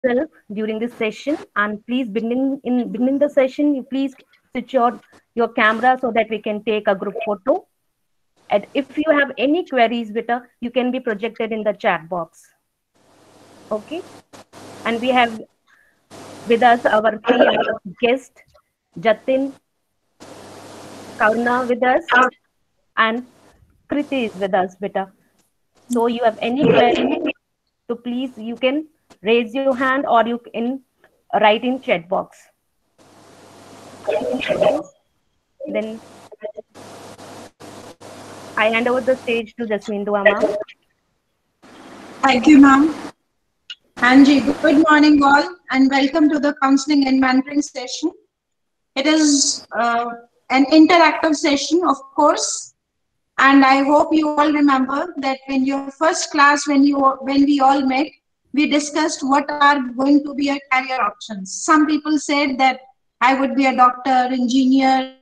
yourself during this session, and please beginning the session, you please switch your camera so that we can take a group photo. And if you have any queries, beta, you can be projected in the chat box. Okay. And we have with us our three guests, Jatin, Karuna with us, and Kriti is with us, beta. So you have any query, so please you can raise your hand or you can write in chat box. Okay. Then I hand over the stage to Jasmine Dua ma'am. Thank you, ma'am. Angie, good morning all and welcome to the counseling and mentoring session. It is an interactive session, of course, and I hope you all remember that when your first class, when we all met, we discussed what are going to be our career options. Some people said that I would be a doctor, engineer,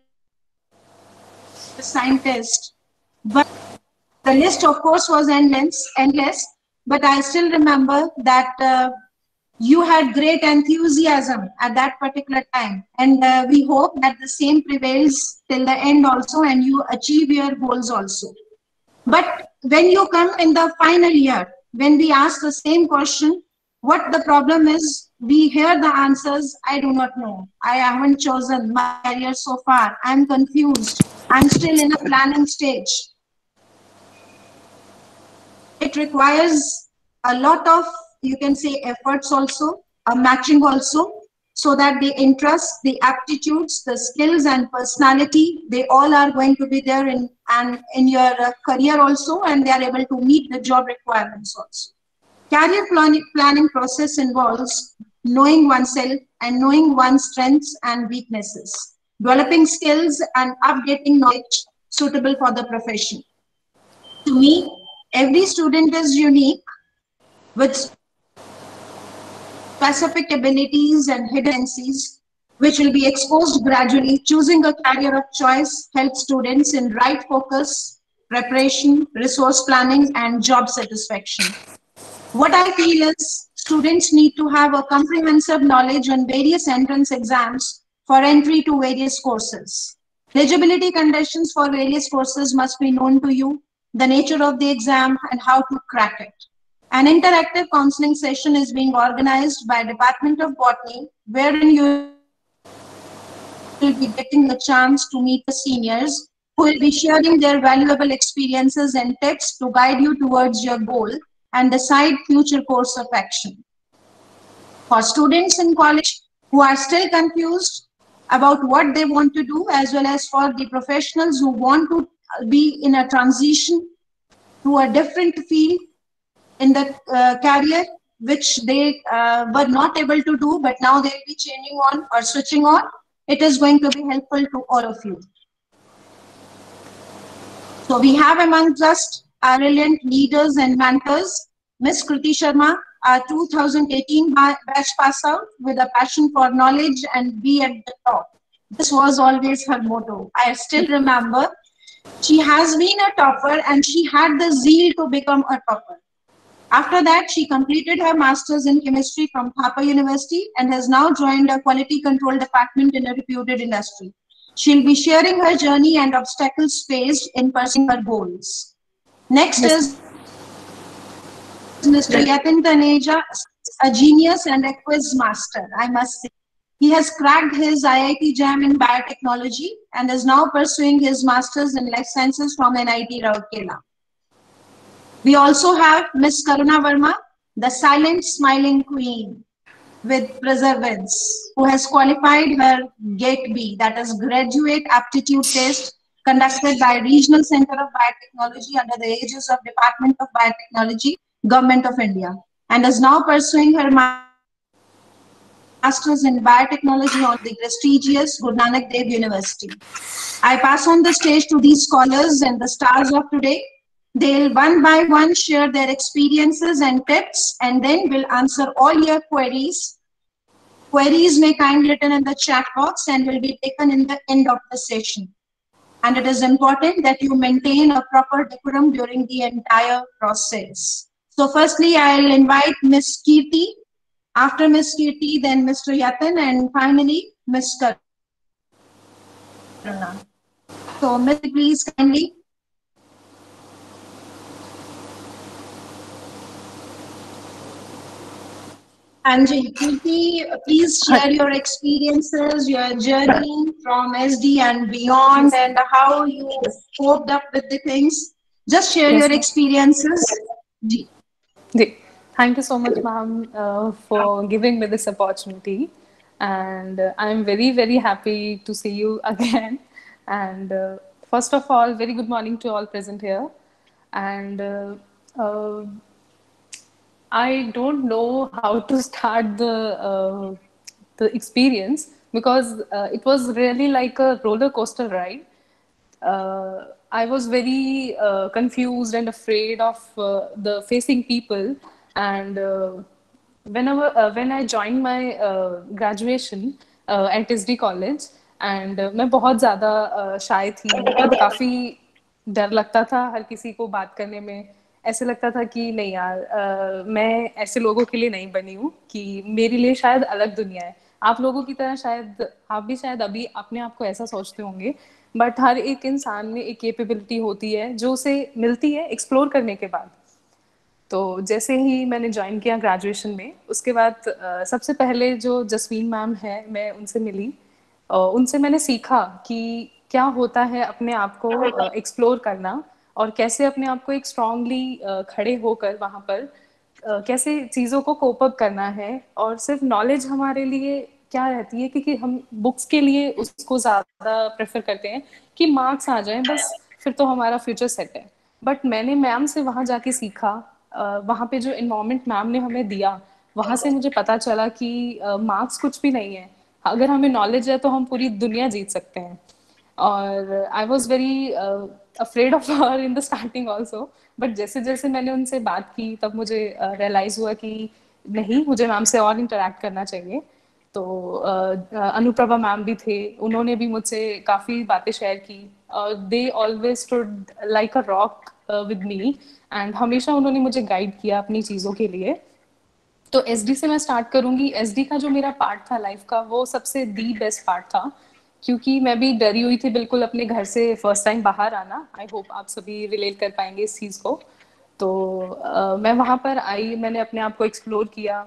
scientist, but the list, of course, was endless. But I still remember that you had great enthusiasm at that particular time, and we hope that the same prevails till the end also, and you achieve your goals also. But when you come in the final year, when we ask the same question, what the problem is, we hear the answers, I do not know. I haven't chosen my career so far. I'm confused. I'm still in a planning stage. It requires a lot of, you can say, efforts also, a matching also, so that the interests, the aptitudes, the skills and personality, they all are going to be there in your career also, and they are able to meet the job requirements also. Career planning process involves knowing oneself and knowing one's strengths and weaknesses, developing skills and updating knowledge suitable for the profession. To me, every student is unique with specific abilities and hidden tendencies, which will be exposed gradually. Choosing a career of choice helps students in right focus, preparation, resource planning, and job satisfaction. What I feel is students need to have a comprehensive knowledge on various entrance exams for entry to various courses. Eligibility conditions for various courses must be known to you, the nature of the exam, and how to crack it. An interactive counseling session is being organized by Department of Botany, wherein you will be getting the chance to meet the seniors who will be sharing their valuable experiences and tips to guide you towards your goal and decide future course of action. For students in college who are still confused about what they want to do, as well as for the professionals who want to be in a transition to a different field in the career, which they were not able to do, but now they'll be changing on or switching on, it is going to be helpful to all of you. So we have amongst us our brilliant leaders and mentors, Ms. Kriti Sharma, our 2018 batch pass out with a passion for knowledge and be at the top. This was always her motto. I still remember she has been a topper and she had the zeal to become a topper. After that, she completed her master's in chemistry from Thapa University and has now joined a quality control department in a reputed industry. She'll be sharing her journey and obstacles faced in pursuing her goals. Next is Mr. Yatin Taneja, a genius and a quiz master, I must say. He has cracked his IIT JAM in biotechnology and is now pursuing his master's in life sciences from NIT Rourkela. We also have Ms. Karuna Verma, the silent smiling queen with perseverance, who has qualified her GATE B, that is Graduate Aptitude Test, conducted by Regional Center of Biotechnology under the aegis of Department of Biotechnology, Government of India, and is now pursuing her Masters in Biotechnology on the prestigious Guru Nanak Dev University. I pass on the stage to these scholars and the stars of today. They'll one by one share their experiences and tips, and then we'll answer all your queries. Queries may kindly written in the chat box and will be taken in the end of the session. And it is important that you maintain a proper decorum during the entire process. So firstly, I'll invite Ms. Kirti, After Ms. Kirti, then Mr. Yatin, and finally Ms. Karuna. So, Ms. please kindly. And Kirti, please share your experiences, your journey from SD and beyond, and how you coped up with the things. Just share Yes, your ma'am. experiences. Ji. Thank you so much, ma'am, for giving me this opportunity. And I'm very, very happy to see you again. And first of all, very good morning to all present here. And uh, I don't know how to start the experience because it was really like a roller coaster ride. I was very confused and afraid of the facing people. And when I joined my graduation at SD College, and मैं बहुत ज़्यादा shy थी, काफ़ी डर लगता था हर किसी को बात करने में। ऐसे लगता था कि नहीं यार, मैं ऐसे लोगों के लिए नहीं बनी हूँ, कि मेरे लिए शायद अलग दुनिया है। आप लोगों की तरह शायद आप भी शायद अभी अपने आप को ऐसा सोचते होंगे, बट हर एक इंसान में एक कैपेबिलिटी होती है जो उसे मिलती है एक्सप्लोर करने के बाद। तो जैसे ही मैंने ज्वाइन किया ग्रेजुएशन में, उसके बाद सबसे पहले जो जसमीन मैम है, मैं उनसे मिली। उनसे मैंने सीखा कि क्या होता है अपने आप को एक्सप्लोर करना, और कैसे अपने आप को एक स्ट्रांगली खड़े होकर वहाँ पर कैसे चीज़ों को कोप अप करना है। और सिर्फ नॉलेज हमारे लिए क्या रहती है, क्योंकि हम बुक्स के लिए उसको ज़्यादा प्रेफर करते हैं कि मार्क्स आ जाएं बस, फिर तो हमारा फ्यूचर सेट है। बट मैंने मैम से वहाँ जाके सीखा, वहाँ पे जो इन्वायरमेंट मैम ने हमें दिया, वहाँ से मुझे पता चला कि मार्क्स कुछ भी नहीं है। अगर हमें नॉलेज है तो हम पूरी दुनिया जीत सकते हैं। और I was very afraid of her in the starting also, but जैसे जैसे मैंने उनसे बात की तब मुझे रियलाइज़ हुआ कि नहीं, मुझे मैम से और इंटरेक्ट करना चाहिए। तो अनुप्रभा मैम भी थे, उन्होंने भी मुझसे काफ़ी बातें शेयर की। They always stood like a rock with me, and हमेशा उन्होंने मुझे गाइड किया अपनी चीज़ों के लिए। तो एसडी से मैं स्टार्ट करूंगी। एसडी का जो मेरा पार्ट था लाइफ का, वो सबसे दी बेस्ट पार्ट था, क्योंकि मैं भी डरी हुई थी बिल्कुल अपने घर से फर्स्ट टाइम बाहर आना। आई होप आप सभी रिलेट कर पाएंगे इस चीज़ को। तो मैं वहाँ पर आई, मैंने अपने आप को एक्सप्लोर किया,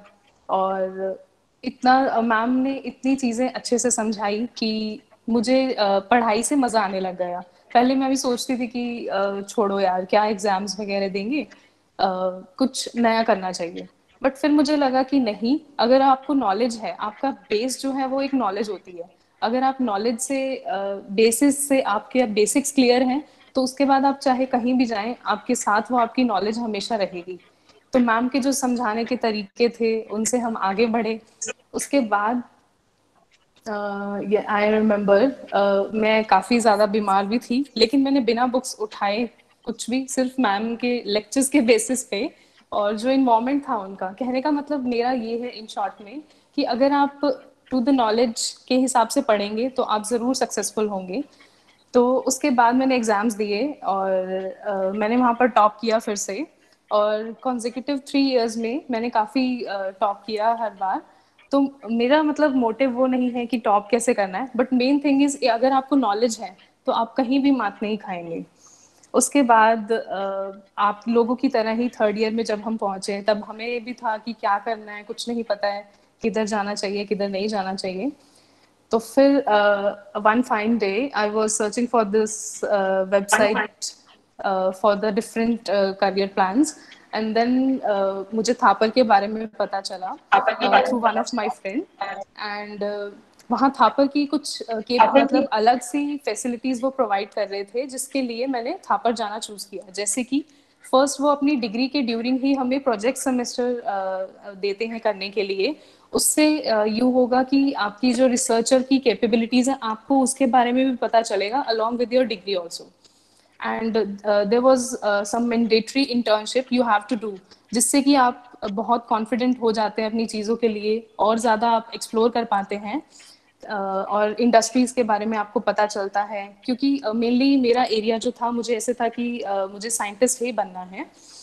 और इतना मैम ने इतनी चीज़ें अच्छे से समझाई कि मुझे पढ़ाई से मज़ा आने लग गया। पहले मैं भी सोचती थी कि छोड़ो यार, क्या एग्ज़ाम्स वगैरह देंगे, कुछ नया करना चाहिए। बट फिर मुझे लगा कि नहीं, अगर आपको नॉलेज है, आपका बेस जो है वो एक नॉलेज होती है। अगर आप नॉलेज से बेसिस से आपके बेसिक्स क्लियर हैं, तो उसके बाद आप चाहे कहीं भी जाएं, आपके साथ वो आपकी नॉलेज हमेशा रहेगी। तो मैम के जो समझाने के तरीके थे, उनसे हम आगे बढ़े। उसके बाद आई रिमेम्बर मैं काफ़ी ज़्यादा बीमार भी थी, लेकिन मैंने बिना बुक्स उठाए कुछ भी, सिर्फ मैम के लेक्चर्स के बेसिस पे, और जो इन्वायरमेंट था उनका, कहने का मतलब मेरा ये है इन शॉर्ट में, कि अगर आप टू द नॉलेज के हिसाब से पढ़ेंगे तो आप ज़रूर सक्सेसफुल होंगे। तो उसके बाद मैंने एग्ज़ाम्स दिए, और मैंने वहाँ पर टॉप किया फिर से। और कॉन्जिक्यूटिव 3 इयर्स में मैंने काफ़ी टॉप किया हर बार। तो मेरा मतलब मोटिव वो नहीं है कि टॉप कैसे करना है, बट मेन थिंग इज़ अगर आपको नॉलेज है तो आप कहीं भी मात नहीं खाएंगे। उसके बाद आप लोगों की तरह ही थर्ड ईयर में जब हम पहुँचे, तब हमें भी था कि क्या करना है, कुछ नहीं पता है, किधर जाना चाहिए किधर नहीं जाना चाहिए। तो फिर one fine day I was searching for this website for the different career plans, and then मुझे थापर के बारे में पता चला through one of my friend, and वहाँ थापर की कुछ के मतलब अलग सी फैसिलिटीज़ वो प्रोवाइड कर रहे थे, जिसके लिए मैंने थापर जाना चूज़ किया। जैसे कि फर्स्ट वो अपनी डिग्री के ड्यूरिंग ही हमें प्रोजेक्ट सेमेस्टर देते हैं करने के लिए। उससे यूँ होगा कि आपकी जो रिसर्चर की कैपेबिलिटीज़ हैं, आपको उसके बारे में भी पता चलेगा along with your degree also. And there was some mandatory internship you have to do, जिससे कि आप बहुत कॉन्फिडेंट हो जाते हैं अपनी चीज़ों के लिए, और ज़्यादा आप एक्सप्लोर कर पाते हैं। और इंडस्ट्रीज़ के बारे में आपको पता चलता है, क्योंकि मेनली मेरा एरिया जो था, मुझे ऐसे था कि मुझे साइंटिस्ट ही बनना है।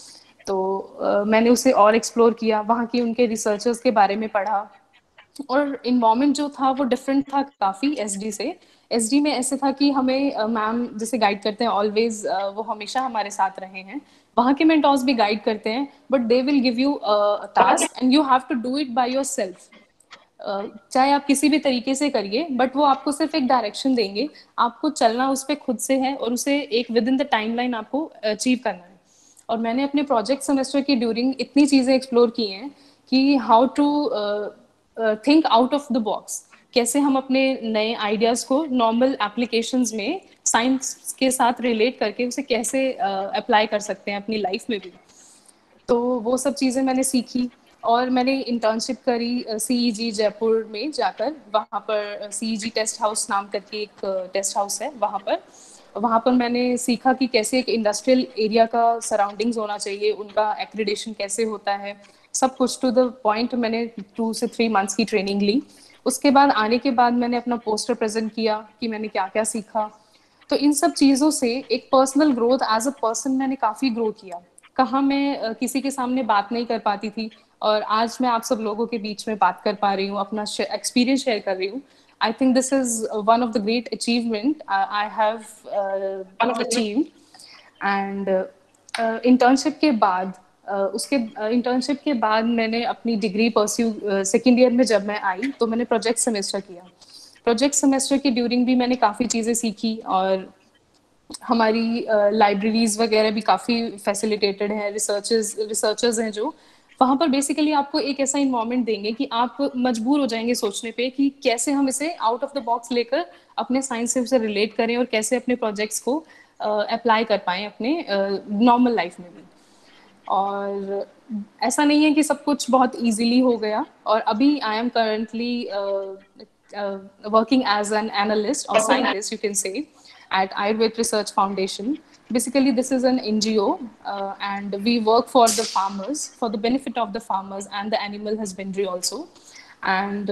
तो मैंने उसे और एक्सप्लोर किया, वहाँ की उनके रिसर्चर्स के बारे में पढ़ा, और इन्वायरमेंट जो था वो डिफरेंट था काफ़ी एसडी से। एसडी में ऐसे था कि हमें मैम जैसे गाइड करते हैं ऑलवेज, वो हमेशा हमारे साथ रहे हैं। वहाँ के मेंटोर्स भी गाइड करते हैं, but they will give you task and you have to do it by yourself. चाहे आप किसी भी तरीके से करिए, बट वो आपको सिर्फ एक डायरेक्शन देंगे, आपको चलना उस पर खुद से है, और उसे एक विद इन द टाइमलाइन आपको अचीव करना है। और मैंने अपने प्रोजेक्ट सेमेस्टर की ड्यूरिंग इतनी चीज़ें एक्सप्लोर की हैं कि how to think out of the box, कैसे हम अपने नए आइडियाज़ को नॉर्मल एप्लीकेशंस में साइंस के साथ रिलेट करके उसे कैसे अप्लाई कर सकते हैं अपनी लाइफ में भी। तो वो सब चीज़ें मैंने सीखी, और मैंने इंटर्नशिप करी सीईजी जयपुर में जाकर। वहाँ पर सीईजी टेस्ट हाउस नाम करके एक टेस्ट हाउस है, वहाँ पर मैंने सीखा कि कैसे एक इंडस्ट्रियल एरिया का सराउंडिंग्स होना चाहिए, उनका एक्रीडेशन कैसे होता है, सब कुछ टू द पॉइंट। मैंने 2 से 3 मंथ्स की ट्रेनिंग ली। उसके बाद आने के बाद मैंने अपना पोस्टर प्रेजेंट किया कि मैंने क्या क्या सीखा। तो इन सब चीज़ों से एक personal growth, as a person मैंने काफ़ी ग्रो किया। कहाँ मैं किसी के सामने बात नहीं कर पाती थी, और आज मैं आप सब लोगों के बीच में बात कर पा रही हूँ, अपना एक्सपीरियंस शेयर कर रही हूँ। I think this is one of the great achievement I have achieved. And internship के बाद उसके इंटर्नशिप के बाद मैंने अपनी डिग्री परस्यू, सेकेंड ईयर में जब मैं आई तो मैंने प्रोजेक्ट सेमेस्टर किया। प्रोजेक्ट सेमेस्टर की ड्यूरिंग भी मैंने काफ़ी चीज़ें सीखी, और हमारी लाइब्रेरीज वगैरह भी काफ़ी फैसिलिटेटेड हैं, रिसर्चर्स हैं जो वहाँ पर बेसिकली आपको एक ऐसा इन्वायरमेंट देंगे कि आप मजबूर हो जाएंगे सोचने पे कि कैसे हम इसे आउट ऑफ द बॉक्स लेकर अपने साइंस से उसे रिलेट करें, और कैसे अपने प्रोजेक्ट्स को अप्लाई कर पाएं अपने नॉर्मल लाइफ में भी। और ऐसा नहीं है कि सब कुछ बहुत इजीली हो गया, और अभी I am currently working as an analyst or scientist, you can say, at Ayurved Research Foundation. Basically, this is an NGO, and we work for the farmers, for the benefit of the farmers and the animal husbandry also. And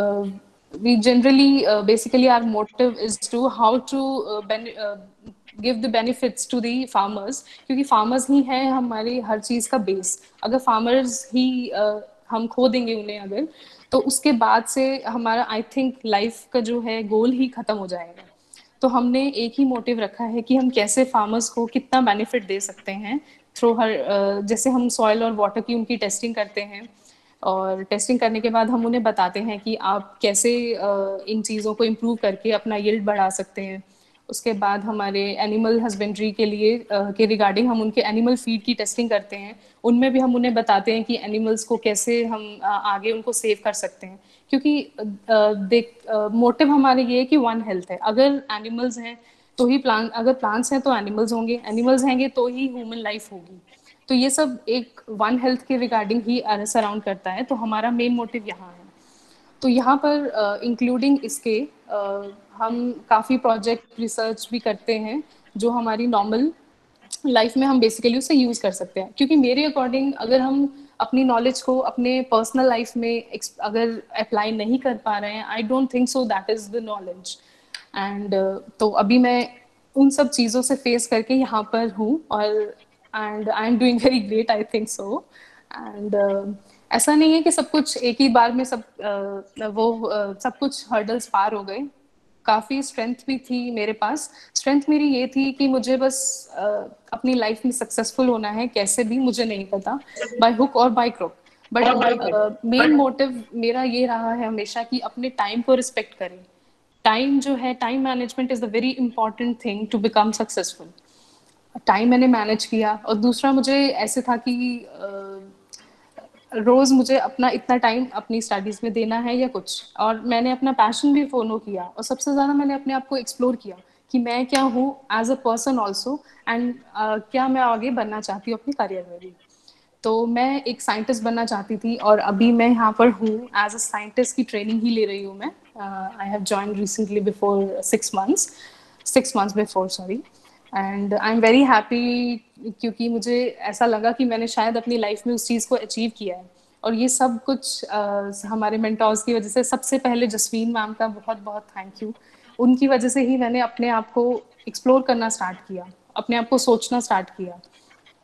we generally, basically, our motive is to how to give the benefits to the farmers, क्योंकि farmers ही हैं हमारी हर चीज़ का base. अगर farmers ही हम खो देंगे उन्हें अगर, तो उसके बाद से हमारा आई थिंक लाइफ का जो है गोल ही खत्म हो जाएगा। तो हमने एक ही मोटिव रखा है कि हम कैसे फार्मर्स को कितना बेनिफिट दे सकते हैं थ्रू हर, जैसे हम सॉइल और वाटर की उनकी टेस्टिंग करते हैं, और टेस्टिंग करने के बाद हम उन्हें बताते हैं कि आप कैसे इन चीज़ों को इम्प्रूव करके अपना यील्ड बढ़ा सकते हैं। उसके बाद हमारे एनिमल हस्बेंड्री के लिए के रिगार्डिंग हम उनके एनिमल फीड की टेस्टिंग करते हैं, उनमें भी हम उन्हें बताते हैं कि एनिमल्स को कैसे हम आगे उनको सेव कर सकते हैं। क्योंकि देख, मोटिव हमारे ये है कि वन हेल्थ है। अगर एनिमल्स हैं तो ही प्लांट, अगर प्लांट्स हैं तो एनिमल्स होंगे, एनिमल्स हैंगे तो ही ह्यूमन लाइफ होगी। तो ये सब एक वन हेल्थ के रिगार्डिंग ही सराउंड करता है, तो हमारा मेन मोटिव यहाँ है। तो यहाँ पर इंक्लूडिंग इसके हम काफ़ी प्रोजेक्ट रिसर्च भी करते हैं जो हमारी नॉर्मल लाइफ में हम बेसिकली उसे यूज़ कर सकते हैं। क्योंकि मेरे अकॉर्डिंग अगर हम अपनी नॉलेज को अपने पर्सनल लाइफ में अगर अप्लाई नहीं कर पा रहे हैं, I don't think so that is the knowledge. And तो अभी मैं उन सब चीज़ों से फेस करके यहाँ पर हूँ, और and I am doing very great, I think so. And ऐसा नहीं है कि सब कुछ एक ही बार में सब कुछ हर्डल्स पार हो गए। काफ़ी स्ट्रेंथ भी थी मेरे पास। स्ट्रेंथ मेरी ये थी कि मुझे बस अपनी लाइफ में सक्सेसफुल होना है, कैसे भी मुझे नहीं पता, बाय हुक और by crook. But main motive मेरा ये रहा है हमेशा कि अपने टाइम को रिस्पेक्ट करें। टाइम जो है, time management is the very important thing to become successful. Time मैंने मैनेज किया, और दूसरा मुझे ऐसे था कि रोज़ मुझे अपना इतना टाइम अपनी स्टडीज़ में देना है या कुछ, और मैंने अपना पैशन भी फॉलो किया, और सबसे ज़्यादा मैंने अपने आप को एक्सप्लोर किया कि मैं क्या हूँ as a person also, and क्या मैं आगे बनना चाहती हूँ अपने करियर में भी। तो मैं एक साइंटिस्ट बनना चाहती थी, और अभी मैं यहाँ पर हूँ एज अ साइंटिस्ट की ट्रेनिंग ही ले रही हूँ मैं। I have join recently before 6 months before, sorry. And I am very happy, क्योंकि मुझे ऐसा लगा कि मैंने शायद अपनी लाइफ में उस चीज़ को अचीव किया है। और ये सब कुछ हमारे मेंटोर्स की वजह से। सबसे पहले जसवीन मैम का बहुत बहुत थैंक यू। उनकी वजह से ही मैंने अपने आप को एक्सप्लोर करना स्टार्ट किया, अपने आप को सोचना स्टार्ट किया।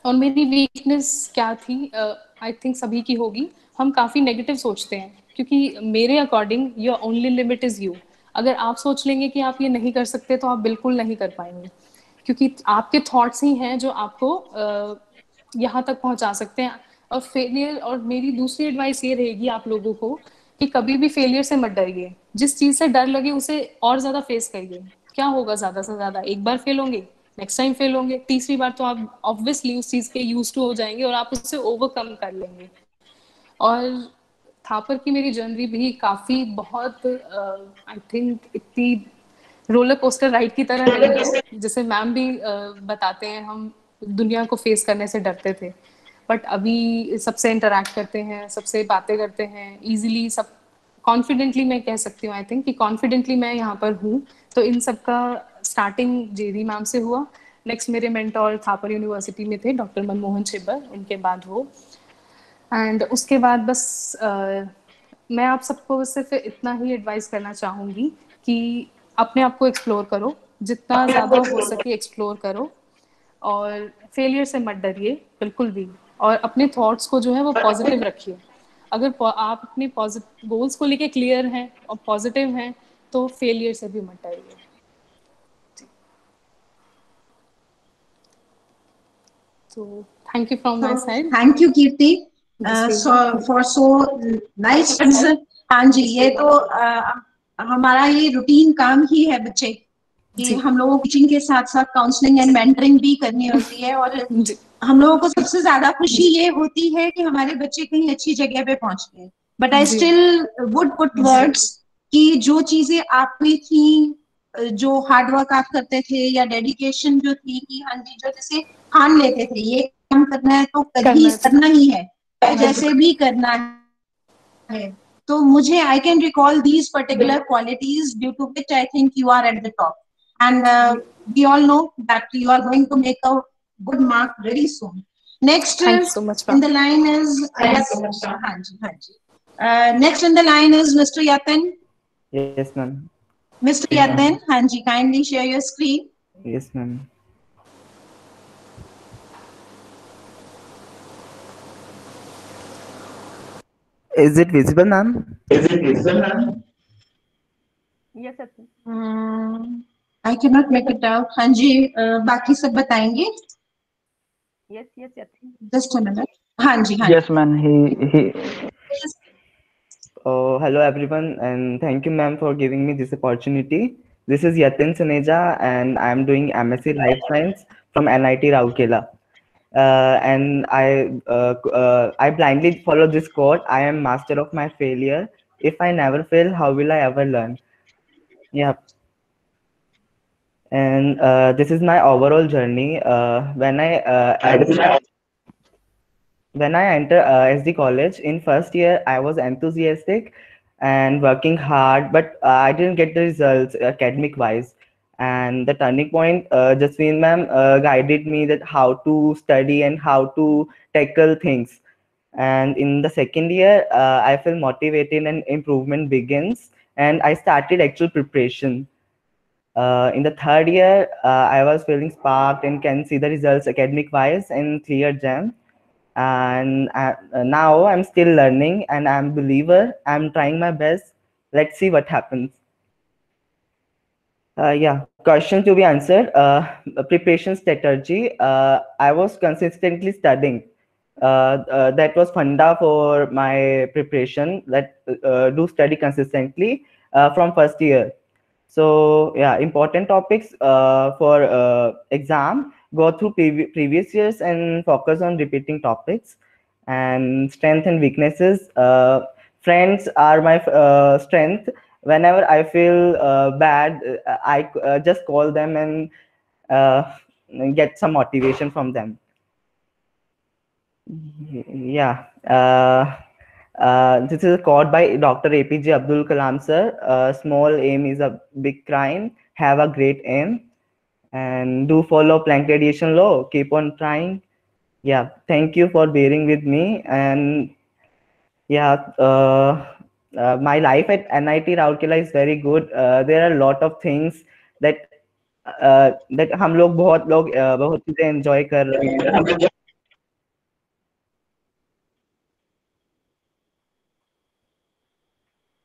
और मेरी वीकनेस क्या थी, आई थिंक सभी की होगी, हम काफ़ी नेगेटिव सोचते हैं, क्योंकि मेरे according your only limit is you. अगर आप सोच लेंगे कि आप ये नहीं कर सकते तो आप बिल्कुल नहीं कर पाएंगे, क्योंकि आपके थॉट्स ही हैं जो आपको यहाँ तक पहुँचा सकते हैं। और फेलियर, और मेरी दूसरी एडवाइस ये रहेगी आप लोगों को कि कभी भी फेलियर से मत डरिए। जिस चीज़ से डर लगे उसे और ज़्यादा फेस करिए। क्या होगा ज़्यादा से ज़्यादा, एक बार फेल होंगे, नेक्स्ट टाइम फेल होंगे, तीसरी बार तो आप ऑब्वियसली उस चीज़ के यूज टू हो जाएंगे और आप उससे ओवरकम कर लेंगे। और थापर की मेरी जर्नी भी काफ़ी बहुत आई थिंक इतनी रोलर कोस्टर राइड की तरह रही है। जैसे मैम भी बताते हैं, हम दुनिया को फेस करने से डरते थे, बट अभी सबसे इंटरेक्ट करते हैं, सबसे बातें करते हैं इजीली, सब कॉन्फिडेंटली, मैं कह सकती हूँ आई थिंक कि कॉन्फिडेंटली मैं यहाँ पर हूँ। तो इन सब का स्टार्टिंग जेडी मैम से हुआ। नेक्स्ट मेरे मेंटोर थापर यूनिवर्सिटी में थे डॉक्टर मनमोहन छिब्बर, उनके बाद वो। एंड उसके बाद बस मैं आप सबको सिर्फ इतना ही एडवाइस करना चाहूँगी कि अपने आप को एक्सप्लोर करो, जितना ज़्यादा हो सके एक्सप्लोर करो, और फेलियर से मत डरिए बिल्कुल भी। और अपने थॉट्स को जो है वो पॉजिटिव रखिए। अगर आप अपने गोल्स को लेके क्लियर हैं और पॉजिटिव हैं तो फेलियर से भी मत डरिए। तो thank you from my side. Thank you Kirti for so nice answer. हाँ जी, ये तो हमारा ये रूटीन काम ही है बच्चे कि हम लोगों को टीचिंग के साथ साथ काउंसलिंग एंड मेंटरिंग भी करनी होती है। और हम लोगों को सबसे ज्यादा खुशी ये होती है कि हमारे बच्चे कहीं अच्छी जगह पे पहुंच गए। But I still would put words कि जो चीजें आप में थी, जो हार्ड वर्क आप करते थे या डेडिकेशन जो थी कि हाँ जी, जो जैसे ठान लेते थे ये काम करना है तो कभी करना ही है, जैसे भी करना है। तो मुझे I can recall these particular qualities due to which I think you are at the top, and we all know that you are going to make a good mark very soon. Next in the line is, हाँ जी हाँ जी, next in the line is mister Yatin. Yes, ma'am. Mr. Yadin, हाँ जी, kindly share your screen. Yes, ma'am. Is it visible, ma'am? Is it visible, ma'am? Yes, sir. I cannot make it out. हाँ जी, बाकी सब बताएंगे? Yes, yes, yes. Just a minute. हाँ जी, हाँ। Yes, ma'am. Oh, hello everyone, and thank you, ma'am, for giving me this opportunity. This is Yatin Suneja, and I am doing MSc Life Science from NIT Rourkela. And I blindly follow this quote: "I am master of my failure. If I never fail, how will I ever learn?" Yeah. And this is my overall journey. When I enter SD college in first year, I was enthusiastic and working hard, but I didn't get the results academic wise. And the turning point, Jasmine ma'am guided me that how to study and how to tackle things. And in the second year, I feel motivated and improvement begins. And I started actual preparation. In the third year, I was feeling sparked and can see the results academic wise and clear jam. And now I'm still learning and I'm a believer. I'm trying my best. Let's see what happens. Yeah, question to be answered. Preparation strategy. I was consistently studying. That was funda for my preparation. That do study consistently from first year. So yeah, important topics for exam. Go through previous years and focus on repeating topics. And strength and weaknesses. Friends are my strength. Whenever I feel bad, I just call them and get some motivation from them. Yeah. This is a quote by Dr. APJ Abdul Kalam sir. Small aim is a big crime. Have a great aim. And do follow Planck radiation law. Keep on trying. Yeah. Thank you for bearing with me. And yeah, my life at NIT Rourkela is very good. There are a lot of things that हम लोग बहुत चीजें enjoy कर रहे हैं.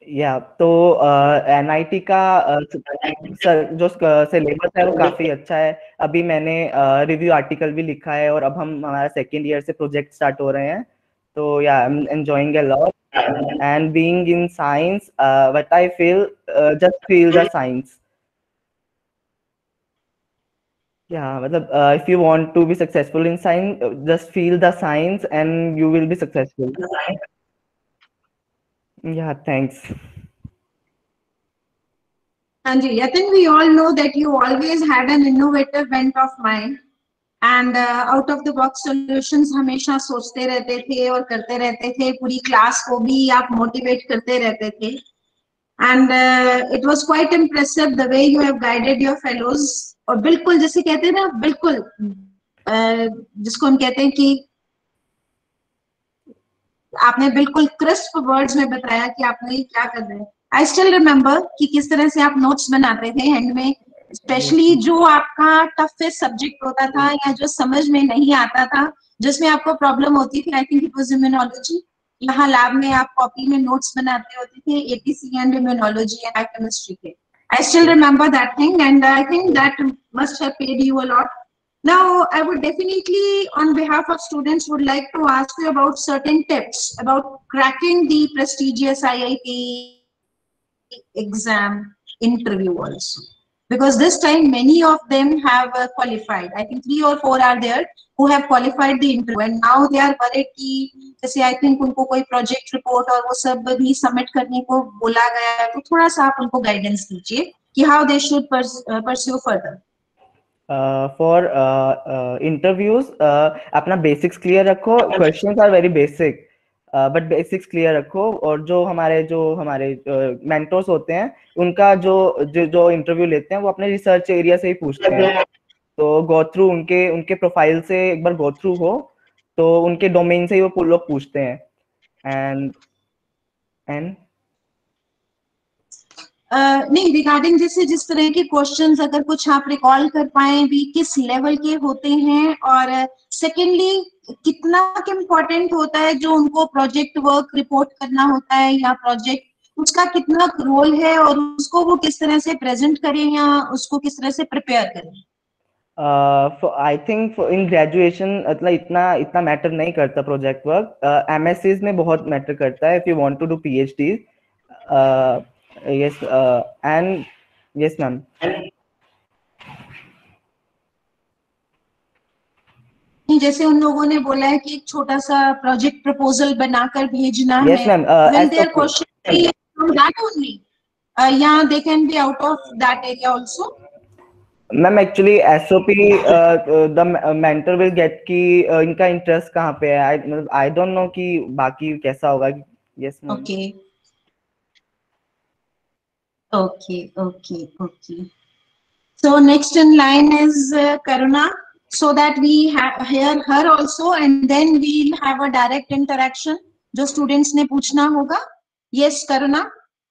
या तो NIT का सर जो सिलेबस है वो काफी अच्छा है। अभी मैंने रिव्यू आर्टिकल भी लिखा है और अब हम हमारा सेकेंड ईयर से प्रोजेक्ट स्टार्ट हो रहे हैं। तो yeah I am enjoying a lot and being in science what I feel just feel the science. Yeah मतलब if you want to be successful in science, just feel the science and you will be successful. Yeah, thanks. And Yatin, we all know that you always had an innovative bent of mind and out of the box solutions हमेशा सोचते रहते थे और करते रहते थे, पूरी class को भी आप मोटिवेट करते रहते थे। And it was quite impressive the way you have guided your fellows। और बिल्कुल जैसे कहते हैं ना, बिल्कुल जिसको हम कहते हैं कि आपने बिल्कुल क्रिस्प वर्ड्स में बताया कि आपने क्या कर रहे हैं। आई स्टिल रिमेम्बर कि किस तरह से आप नोट्स बनाते थे एंड में, स्पेशली जो आपका टफेस्ट सब्जेक्ट होता था या जो समझ में नहीं आता था, जिसमें आपको प्रॉब्लम होती थी, I think it was immunology. यहाँ लैब में आप कॉपी में नोट्स बनाते होते थे etc and immunology and biochemistry के। I still remember that thing and I think that must have paid you a lot. Now, I would definitely, on behalf of students, would like to ask you about certain tips about cracking the prestigious IIT exam interview also. Because this time, many of them have qualified. I think 3 or 4 are there who have qualified the interview, and now they are worried कि जैसे I think उनको कोई project report और वो सब भी submit करने को बोला गया है, तो थोड़ा सा आप उनको guidance दीजिए कि how they should pursue further. For interviews, अपना बेसिक्स क्लियर रखो। Questions are very basic, but basics clear रखो। और जो हमारे मेंटर्स होते हैं, उनका जो इंटरव्यू लेते हैं वो अपने रिसर्च एरिया से ही पूछते हैं। तो गो थ्रू उनके उनके प्रोफाइल से एक बार गो थ्रू हो, तो उनके डोमेन से ही वो लोग पूछते हैं। एंड नहीं, रिगार्डिंग जैसे जिस तरह के क्वेश्चंस अगर कुछ आप रिकॉल कर पाए भी, किस लेवल के होते हैं, और सेकेंडली कितना इम्पोर्टेंट होता है जो उनको प्रोजेक्ट वर्क रिपोर्ट करना होता है या प्रोजेक्ट, उसका कितना रोल है और उसको वो किस तरह से प्रेजेंट करें या उसको किस तरह से प्रिपेयर करें। आई थिंक इन ग्रेजुएशन मतलब इतना इतना मैटर नहीं करता प्रोजेक्ट वर्क। एमएससीज में बहुत मैटर करता है if you want to do PhD. Yes and yes ma'am. जैसे उन लोगों ने बोला है कि एक छोटा सा प्रोजेक्ट प्रपोजल बनाकर भेजना यस है, ma'am. will their question be from that only? Yeah, they can be out of that area also. Ma'am actually SOP the mentor will get कि इनका इंटरेस्ट कहाँ पे है। आई डोंट नो कि बाकी कैसा होगा। Yes ma'am. Okay. Okay. So next in line is Karuna, so that we hear her also, and then we'll have a direct interaction. जो students ने पूछना होगा। Yes, Karuna.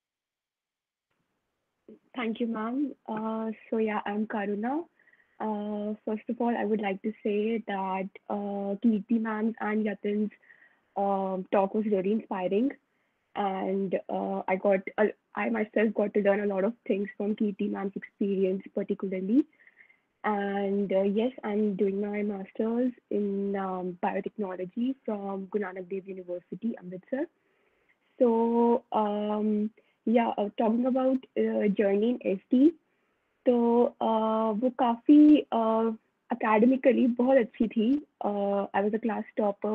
Thank you, ma'am. So yeah, I'm Karuna. First of all, I would like to say that Kirti ma'am and Yatin's talk was really inspiring, and I myself got to learn a lot of things from Kirti ma'am's experience, particularly. And yes, I'm doing my master's in biotechnology from Guru Nanak Dev University, Amritsar. So yeah, talking about journey in SD, तो वो काफ़ी academically बहुत अच्छी थी। I was a class topper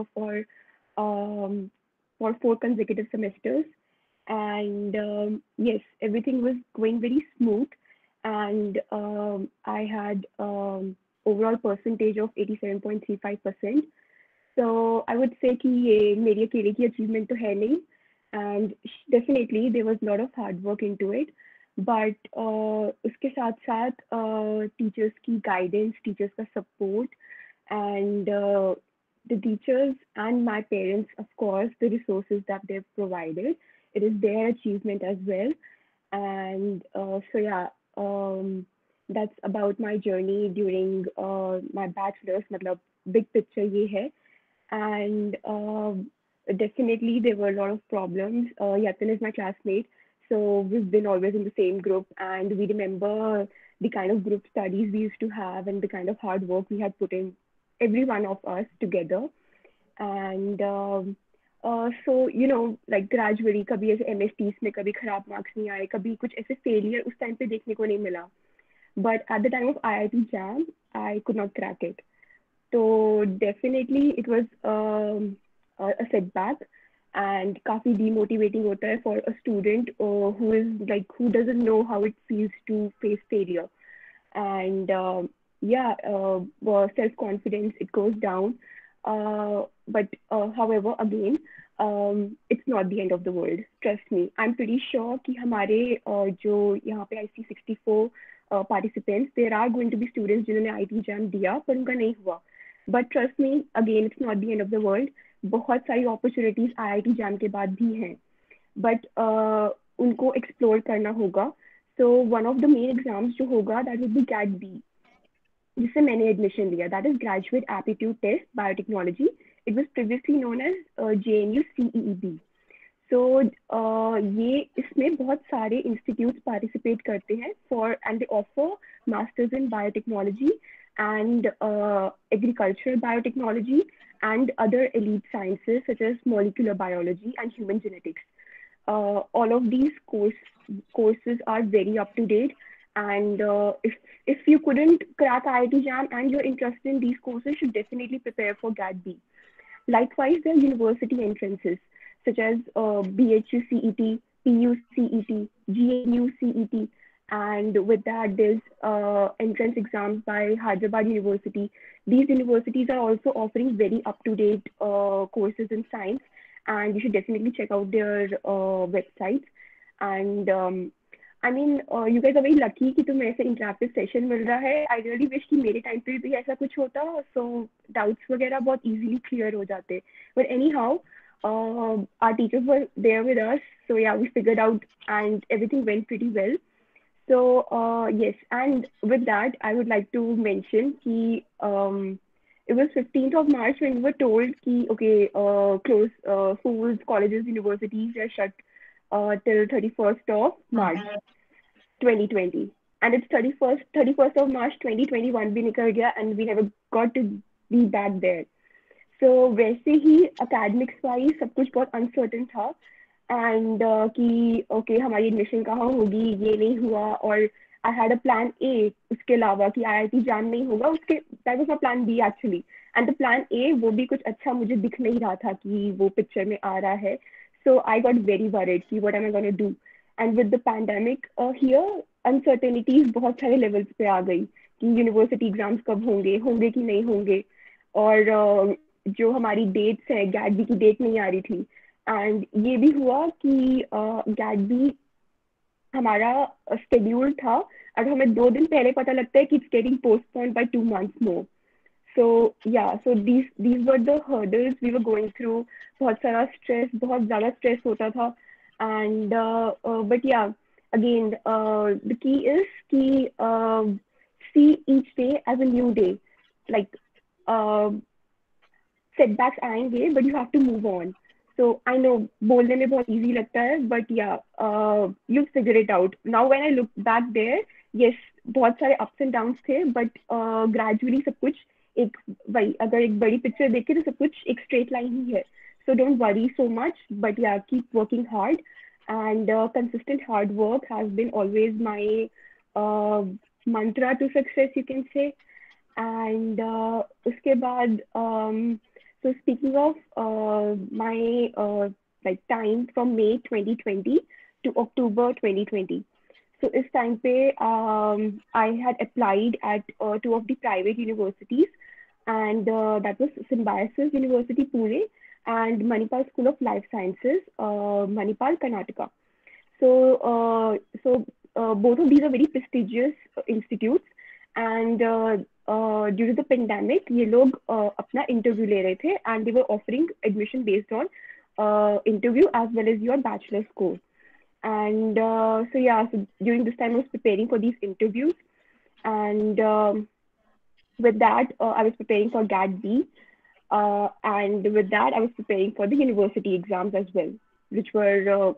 for 4 consecutive semesters, and yes, everything was going very smooth, and I had overall percentage of 87.35%. So I would say कि ये मेरी अकेले की achievement तो है नहीं, and definitely there was a lot of hard work into it, but उसके साथ साथ teachers की guidance, teachers का support, and the teachers and my parents, of course, the resources that they've provided, it is their achievement as well. And so yeah, that's about my journey during my bachelor's. मतलब big picture ये है, and definitely there were a lot of problems. Yatin is my classmate, So we've been always in the same group, and we remember the kind of group studies we used to have and the kind of hard work we had put in, every one of us together. And so like gradually कभी ऐसे MSTs में कभी खराब marks नहीं आए, कभी कुछ ऐसे failure उस time पे देखने को नहीं मिला. But at the time of IIT JAM, I could not crack it. So definitely it was a setback, and काफी demotivating होता है for a student who doesn't know how it feels to face failure. And self confidence, it goes down. But however, again, it's not the end of the world. Trust me. I'm pretty sure कि हमारे जो यहाँ पे IC 64 participants, there are going to be students जिन्होंने IIT JAM दिया पर उनका नहीं हुआ. But trust me, again, it's not the end of the world. बहुत सारी opportunities IIT JAM के बाद भी हैं, but उनको explore करना होगा. So one of the main exams जो होगा, that will be GAT-B, जिससे मैंने admission लिया. That is Graduate Aptitude Test Biotechnology. It was previously known as JNU CEEB. So ये इसमें बहुत सारे institutes participate करते हैं and they offer masters in biotechnology and agricultural biotechnology and other elite sciences such as molecular biology and human genetics. All of these courses are very up to date, and if you couldn't crack IIT JAM and you're interested in these courses, you should definitely prepare for GAT-B. Likewise, there are university entrances such as BHU CET, PU CET, GNU CET, and with that there's entrance exams by Hyderabad University. These universities are also offering very up-to-date courses in science, and you should definitely check out their websites. And I mean, you guys are very lucky कि तुम्हें ऐसे interactive session मिल रहा है. I really wish कि मेरे time पे भी ऐसा कुछ होता, so doubts वगैरह बहुत easily clear हो जाते. But anyhow, our teachers were there with us, so yeah, we figured out and everything went pretty well. So yes, and with that, I would like to mention कि it was 15th of March when we were told कि okay, close schools, colleges, universities are shut till 31st of March 2020, and it's 31st of March 2021 भी निकल गया, and we never got to be back there. So वैसे ही academics wise सब कुछ बहुत uncertain था, and कि okay हमारी admission कहाँ होगी, ये नहीं हुआ, और I had a plan A उसके अलावा कि IIT JAM नहीं होगा, उसके that was my plan B actually, and the plan A वो भी कुछ अच्छा मुझे दिख नहीं रहा था कि वो picture में आ रहा है. So I got very worried कि what am I going to do, and with the pandemic here uncertainties बहुत सारे levels पे आ गई कि university exams कब होंगे कि नहीं होंगे, और जो हमारी dates है GAT-B की date नहीं आ रही थी, and ये भी हुआ कि GAT-B हमारा schedule था और हमें 2 दिन पहले पता लगता है कि it's getting postponed by 2 months more. So yeah, so these were the hurdles we were going through. बहुत सारा stress, बहुत ज़्यादा stress होता था, and but yeah, again the key is कि see each day as a new day. Like setbacks आएंगे, but you have to move on. So I know बोलने में बहुत easy लगता है, but yeah, you'll figure it out. Now when I look back there, yes, बहुत सारे ups and downs थे, but gradually सब कुछ एक वही अगर एक बड़ी picture देखे तो सब कुछ एक straight line ही है. So don't worry so much, but yeah, keep working hard, and consistent hard work has been always my mantra to success, you can say. And उसके बाद so speaking of my like time from May 2020 to October 2020. So इस time पे I had applied at 2 of the private universities, and that was Symbiosis University Pune and Manipal School of Life Sciences, Manipal, Karnataka. So both of these are very prestigious institutes, and due to the pandemic ये लोग अपना interview ले रहे थे, and they were offering admission based on interview as well as your bachelor score. And so yeah, so during this time I was preparing for these interviews, and with that I was preparing for GAT-B, and with that I was preparing for the university exams as well, which were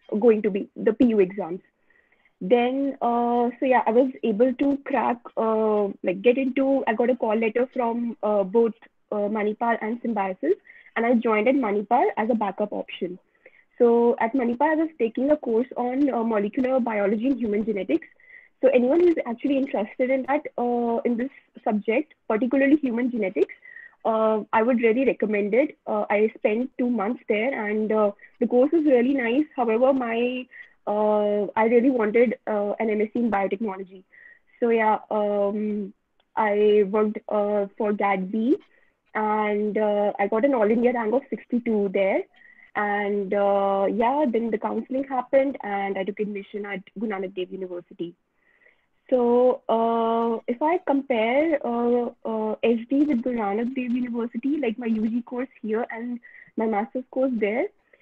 going to be the PU exams. Then, so yeah, I was able to crack, like get into, I got a call letter from both Manipal and Symbiosis, and I joined at Manipal as a backup option. So at Manipal, I was taking a course on molecular biology and human genetics. So anyone who's actually interested in that, in this subject, particularly human genetics, I would really recommend it. I spent 2 months there, and the course was really nice. However, I really wanted an MSc in biotechnology. So yeah, I worked for GAT-B, and I got an all India rank of 62 there. And yeah, then the counseling happened, and I took admission at Guru Nanak Dev University. So if I compare SD with Guru Nanak Dev University, like my UG course here and my master's course there,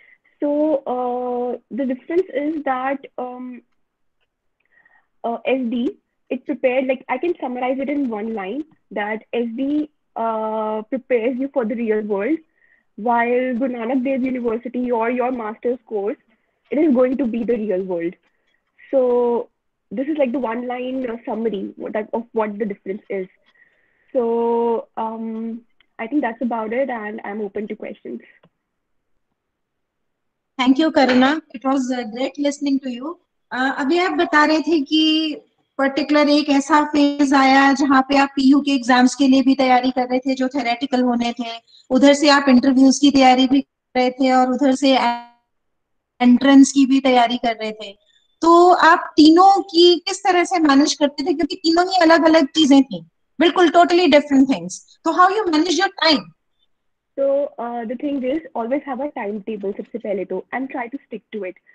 so the difference is that SD, it prepared, like I can summarize it in one line, that SD prepares you for the real world, while Guru Nanak Dev University or your master's course, it is going to be the real world. So this is like the one line summary of what the difference is. So I think that's about it, and I'm open to questions. Thank you, Karuna. It was great listening to you. अभी आप बता रहे थे कि particular एक ऐसा phase आया जहाँ पे आप पीयू के एग्जाम्स के लिए भी तैयारी कर रहे थे जो थेरेटिकल होने थे, उधर से आप इंटरव्यूज की तैयारी भी कर रहे थे और उधर से एंट्रेंस की भी तैयारी कर रहे थे. तो आप तीनों की किस तरह से मैनेज करते थे, क्योंकि तीनों ही अलग अलग चीजें थी, बिल्कुल टोटली डिफरेंट थिंग्स. तो how you manage your time? So the thing is, always have a timetable सबसे पहले तो, and try to stick to it.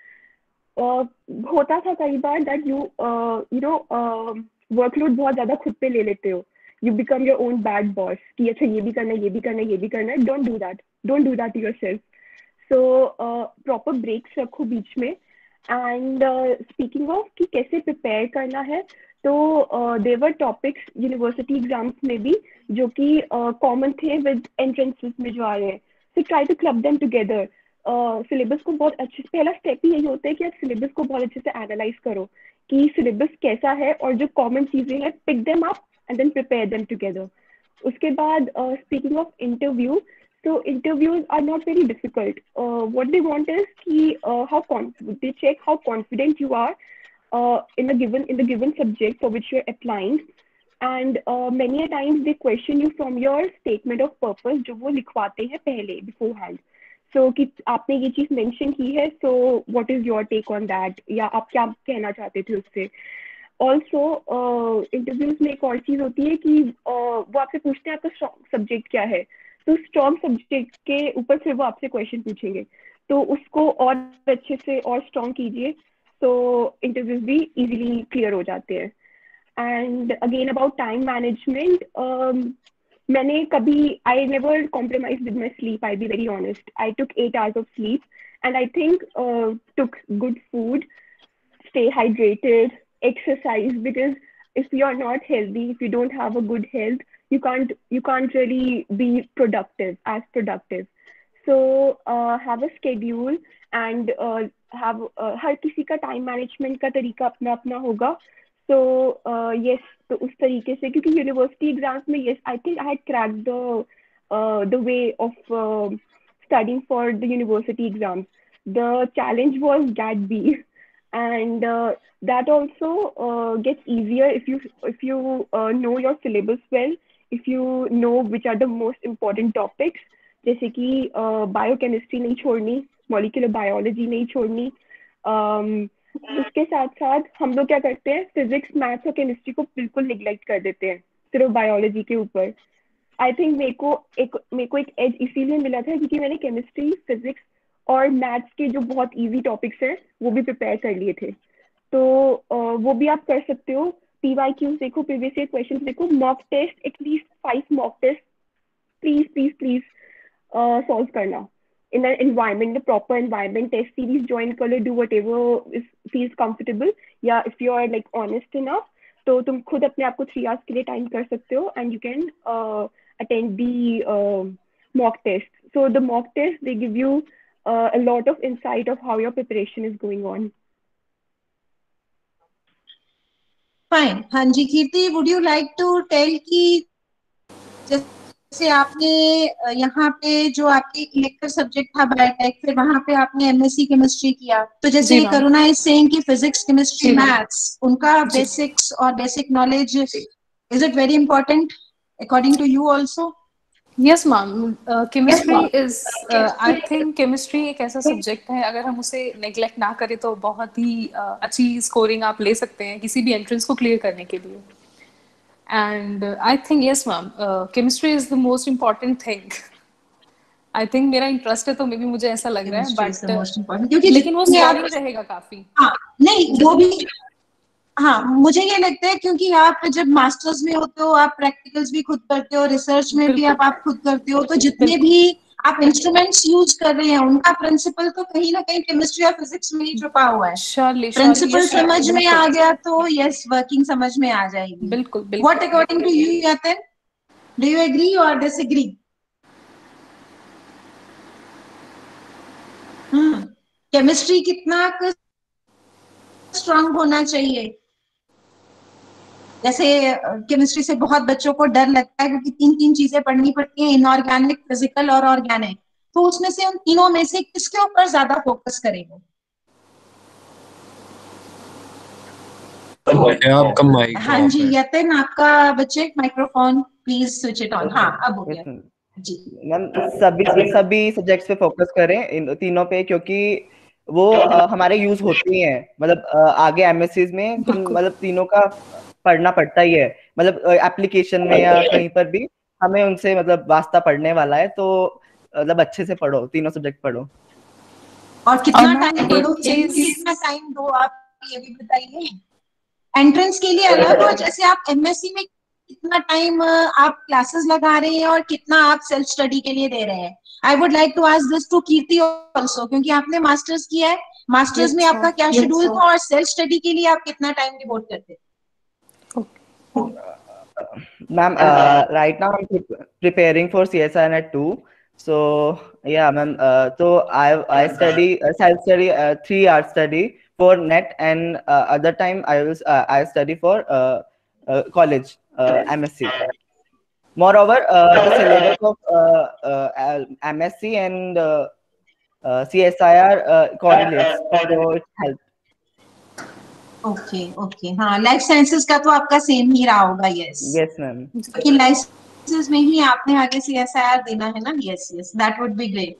होता था कई बार that you know workload बहुत ज्यादा खुद पे ले लेते हो. You become your own bad boss कि अच्छा ये भी करना है, ये भी करना है, ये भी करना है. Don't do that. Don't do that to yourself. So proper breaks रखो बीच में. And speaking of कि कैसे prepare करना है, तो there were topics university exams में भी जो कि common थे with entrances में जो आ रहे हैं. So try to club them together. Syllabus को बहुत अच्छे से, पहला स्टेप ही यही होता है कि आप सिलेबस को बहुत अच्छे से एनालाइज करो कि सिलेबस कैसा है और जो कॉमन चीजें हैं pick them up and then prepare them together. उसके बाद speaking of interview, so interviews are not very difficult. What they want is they check how confident you are in the given subject for which you're applying, and many a times they question you from your statement of purpose जो वो लिखवाते हैं पहले beforehand. So कि आपने ये चीज mention की है, so what is your take on that, या आप क्या कहना चाहते थे उससे. ऑल्सो इंटरव्यूज में एक और चीज होती है कि वो आपसे पूछते हैं आपका स्ट्रॉन्ग सब्जेक्ट क्या है, तो स्ट्रॉन्ग सब्जेक्ट के ऊपर फिर वो आपसे क्वेश्चन पूछेंगे, तो उसको और अच्छे से और स्ट्रॉन्ग कीजिए, तो इंटरव्यूज भी इजीली क्लियर हो जाते हैं. And again about time management, मैंने कभी I never compromise with my sleep. I be very honest, I took 8 hours of sleep, and I think took good food, stay hydrated, exercise, because if you're not healthy, if you don't have a good health, you can't really be as productive. So have a schedule, and have हर किसी का time management का तरीका अपना अपना होगा. So yes, तो उस तरीके से, क्योंकि यूनिवर्सिटी एग्जाम्स में yes, I think I had cracked the way of studying for the university exams. The challenge was GAT-B, and that also gets easier if you know your syllabus well, if you know which are the most important topics, जैसे कि biochemistry नहीं छोड़नी, molecular biology नहीं छोड़नी. उसके साथ साथ हम लोग क्या करते हैं, फिजिक्स, मैथ्स और केमिस्ट्री को बिल्कुल निग्लेक्ट कर देते हैं सिर्फ बायोलॉजी के ऊपर. आई थिंक मेरे को एक एज इसीलिए मिला था क्योंकि मैंने केमिस्ट्री, फिजिक्स और मैथ्स के जो बहुत इजी टॉपिक्स हैं वो भी प्रिपेयर कर लिए थे. तो वो भी आप कर सकते हो. PYQs देखो, प्रीवियस ईयर क्वेश्चंस देखो, mock test, at least 5 mock test please solve करना in an environment, a proper environment. Test series join कर लो, do whatever feels comfortable. या if you are like honest enough, तो तुम खुद अपने आप को 3 hours के लिए टाइम कर सकते हो, and you can attend the mock test. So the mock test, they give you a lot of insight of how your preparation is going on. Fine. हाँ जी Kirti, would you like to tell कि जैसे आपने यहाँ पे जो आपके elective subject था बायोटेक, फिर वहां पे आपने एमएससी केमिस्ट्री किया, तो जैसे जी मैम। करुणा इज सेइंग कि फिजिक्स केमिस्ट्री जी मैम। मैथ्स उनका जी। बेसिक्स और basic knowledge, is it very important according to you also? Yes ma'am, chemistry is, I think chemistry एक ऐसा सब्जेक्ट है, अगर हम उसे नेग्लेक्ट ना करें तो बहुत ही अच्छी स्कोरिंग आप ले सकते हैं किसी भी एंट्रेंस को क्लियर करने के लिए. And I think yes ma'am, chemistry is the most important thing. I think मेरा इंटरेस्ट है तो मे बी मुझे ऐसा लग रहा है, बट लेकिन वो स्कोरिंग रहेगा काफी. हाँ नहीं, वो भी हाँ, मुझे ये लगता है क्योंकि आप जब मास्टर्स में होते हो आप प्रैक्टिकल्स भी खुद करते हो, रिसर्च में भी आप खुद करते हो, तो जितने भी आप इंस्ट्रूमेंट्स यूज कर रहे हैं उनका प्रिंसिपल तो कहीं ना कहीं केमिस्ट्री और फिजिक्स में ही छुपा हुआ है. प्रिंसिपल समझ में आ गया तो यस, वर्किंग समझ में आ जाएगी. बिल्कुल. What according to you Yatan, do you agree और डिसएग्री? केमिस्ट्री कितना स्ट्रांग होना चाहिए? जैसे केमिस्ट्री से बहुत बच्चों को डर लगता है क्योंकि 3 चीजें पढ़नी पड़ती हैं, इनऑर्गेनिक, फिजिकल और ऑर्गेनिक. तो उसमें से उन तीनों में से किसके ऊपर ज्यादा फोकस करेंगे? आपका माइक. हाँ जी यतिन, आपका बच्चे microphone please switch it on. हाँ अब हो गया जी. मैम सभी सब्जेक्ट्स पे फोकस करें, इन तीनों पे, क्योंकि वो हमारे यूज होती हैं. मतलब आगे एमएससीज में मतलब तीनों का पढ़ना पड़ता ही है. मतलब एप्लीकेशन में या कहीं पर भी हमें उनसे मतलब वास्ता पढ़ने वाला है, तो मतलब अच्छे से पढ़ो, तीनों सब्जेक्ट पढ़ो. और कितना टाइम पढ़ो, कितना टाइम दो, आप ये भी बताइए. एंट्रेंस के लिए अलग, और जैसे आप एमएससी में कितना टाइम आप क्लासेस लगा रहे हैं और कितना आप सेल्फ स्टडी के लिए दे रहे हैं? I would like to ask this to Kirti also, क्योंकि आपने मास्टर्स किया है. मास्टर्स में आपका क्या शेड्यूल था और सेल्फ स्टडी के लिए आप कितना टाइम डिवोट करते थे? Ma'am, right now I'm preparing for CSI Net 2. So yeah, ma'am. So I study self-study 3 hours study for net, and other time I study for college MSc. Moreover, the syllabus of MSc and CSIR correlates, so it helps. Okay. हाँ, life sciences का तो आपका same ही रहा होगा. Yes ma'am, कि life sciences में ही आपने आगे CSIR देना है ना. Yes, that would be great.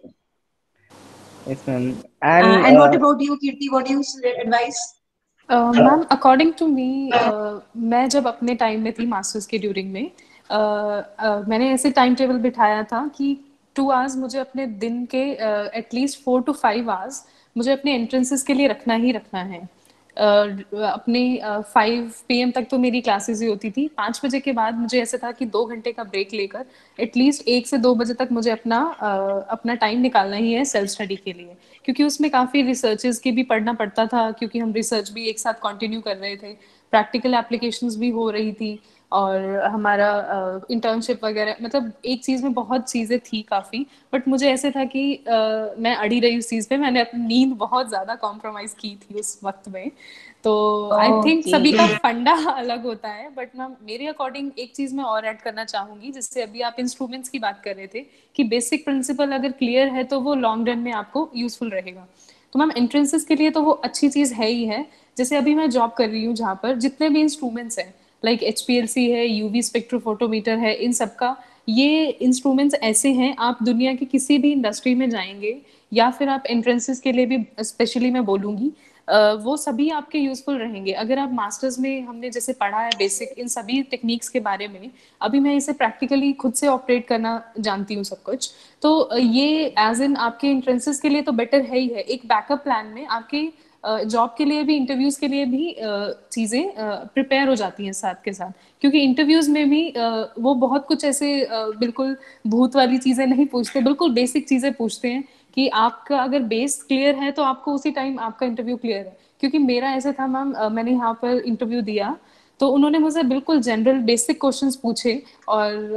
Yes ma'am. And what about you Kirti, what do you advice? Ma'am, according to me, मैं जब अपने टाइम में थी मास्टर्स के ड्यूरिंग में, मैंने ऐसे टाइम टेबल बिठाया था कि 2 आवर्स मुझे अपने दिन के एटलीस्ट 4 to 5 आवर्स मुझे अपने एंट्रेंसेस के लिए रखना ही रखना है. अपने 5 PM तक तो मेरी क्लासेस ही होती थी. 5 बजे के बाद मुझे ऐसे था कि 2 घंटे का ब्रेक लेकर एटलीस्ट 1 से 2 बजे तक मुझे अपना टाइम निकालना ही है सेल्फ स्टडी के लिए, क्योंकि उसमें काफ़ी रिसर्चेस की भी पढ़ना पड़ता था, क्योंकि हम रिसर्च भी एक साथ कंटिन्यू कर रहे थे, प्रैक्टिकल एप्लीकेशंस भी हो रही थी, और हमारा इंटर्नशिप वगैरह, मतलब एक चीज़ में बहुत चीज़ें थी काफ़ी. बट मुझे ऐसे था कि मैं अड़ी रही उस चीज़ पे. मैंने अपनी नींद बहुत ज़्यादा कॉम्प्रोमाइज़ की थी उस वक्त में. तो आई थिंक सभी का फंडा अलग होता है. बट मैम, मेरे अकॉर्डिंग एक चीज़ मैं और ऐड करना चाहूँगी, जिससे अभी आप इंस्ट्रूमेंट्स की बात कर रहे थे कि बेसिक प्रिंसिपल अगर क्लियर है तो वो लॉन्ग रन में आपको यूजफुल रहेगा. तो मैम, एंट्रेंसेस के लिए तो वो अच्छी चीज़ है ही है. जैसे अभी मैं जॉब कर रही हूँ जहाँ पर जितने भी इंस्ट्रूमेंट्स हैं, लाइक HPLC है, UV स्पेक्ट्रोफोटोमीटर है, इन सब का, ये इंस्ट्रूमेंट्स ऐसे हैं, आप दुनिया की किसी भी इंडस्ट्री में जाएंगे या फिर आप एंट्रेंसेस के लिए भी स्पेशली मैं बोलूँगी, वो सभी आपके यूजफुल रहेंगे. अगर आप मास्टर्स में हमने जैसे पढ़ा है बेसिक इन सभी टेक्निक्स के बारे में, अभी मैं इसे प्रैक्टिकली खुद से ऑपरेट करना जानती हूँ सब कुछ. तो ये एज इन आपके एंट्रेंसेस के लिए तो बेटर है ही है. एक बैकअप प्लान में आपके जॉब के लिए भी, इंटरव्यूज के लिए भी चीज़ें प्रिपेयर हो जाती हैं साथ के साथ, क्योंकि इंटरव्यूज में भी वो बहुत कुछ ऐसे बिल्कुल भूत वाली चीज़ें नहीं पूछते, बिल्कुल बेसिक चीज़ें पूछते हैं कि आपका अगर बेस क्लियर है तो आपको उसी टाइम आपका इंटरव्यू क्लियर है. क्योंकि मेरा ऐसे था मैम, मैंने यहाँ पर इंटरव्यू दिया तो उन्होंने मुझसे बिल्कुल जनरल बेसिक क्वेश्चंस पूछे, और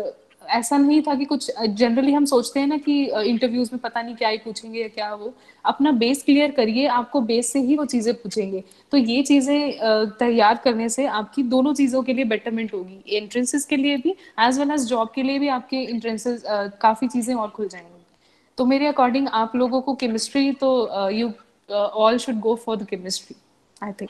ऐसा नहीं था कि कुछ जनरली हम सोचते हैं ना कि इंटरव्यूज में पता नहीं क्या ही पूछेंगे या क्या, वो अपना बेस क्लियर करिए, आपको बेस से ही वो चीजें पूछेंगे। तो ये चीजें तैयार करने से आपकी दोनों चीजों के लिए बेटरमेंट होगी, एंट्रेंसेस के लिए भी एज वेल एज जॉब के लिए भी आपके एंट्रेंसेस काफी चीजें और खुल जाएंगी। तो मेरे अकॉर्डिंग आप लोगों को केमिस्ट्री तो you all should go for the chemistry, I think.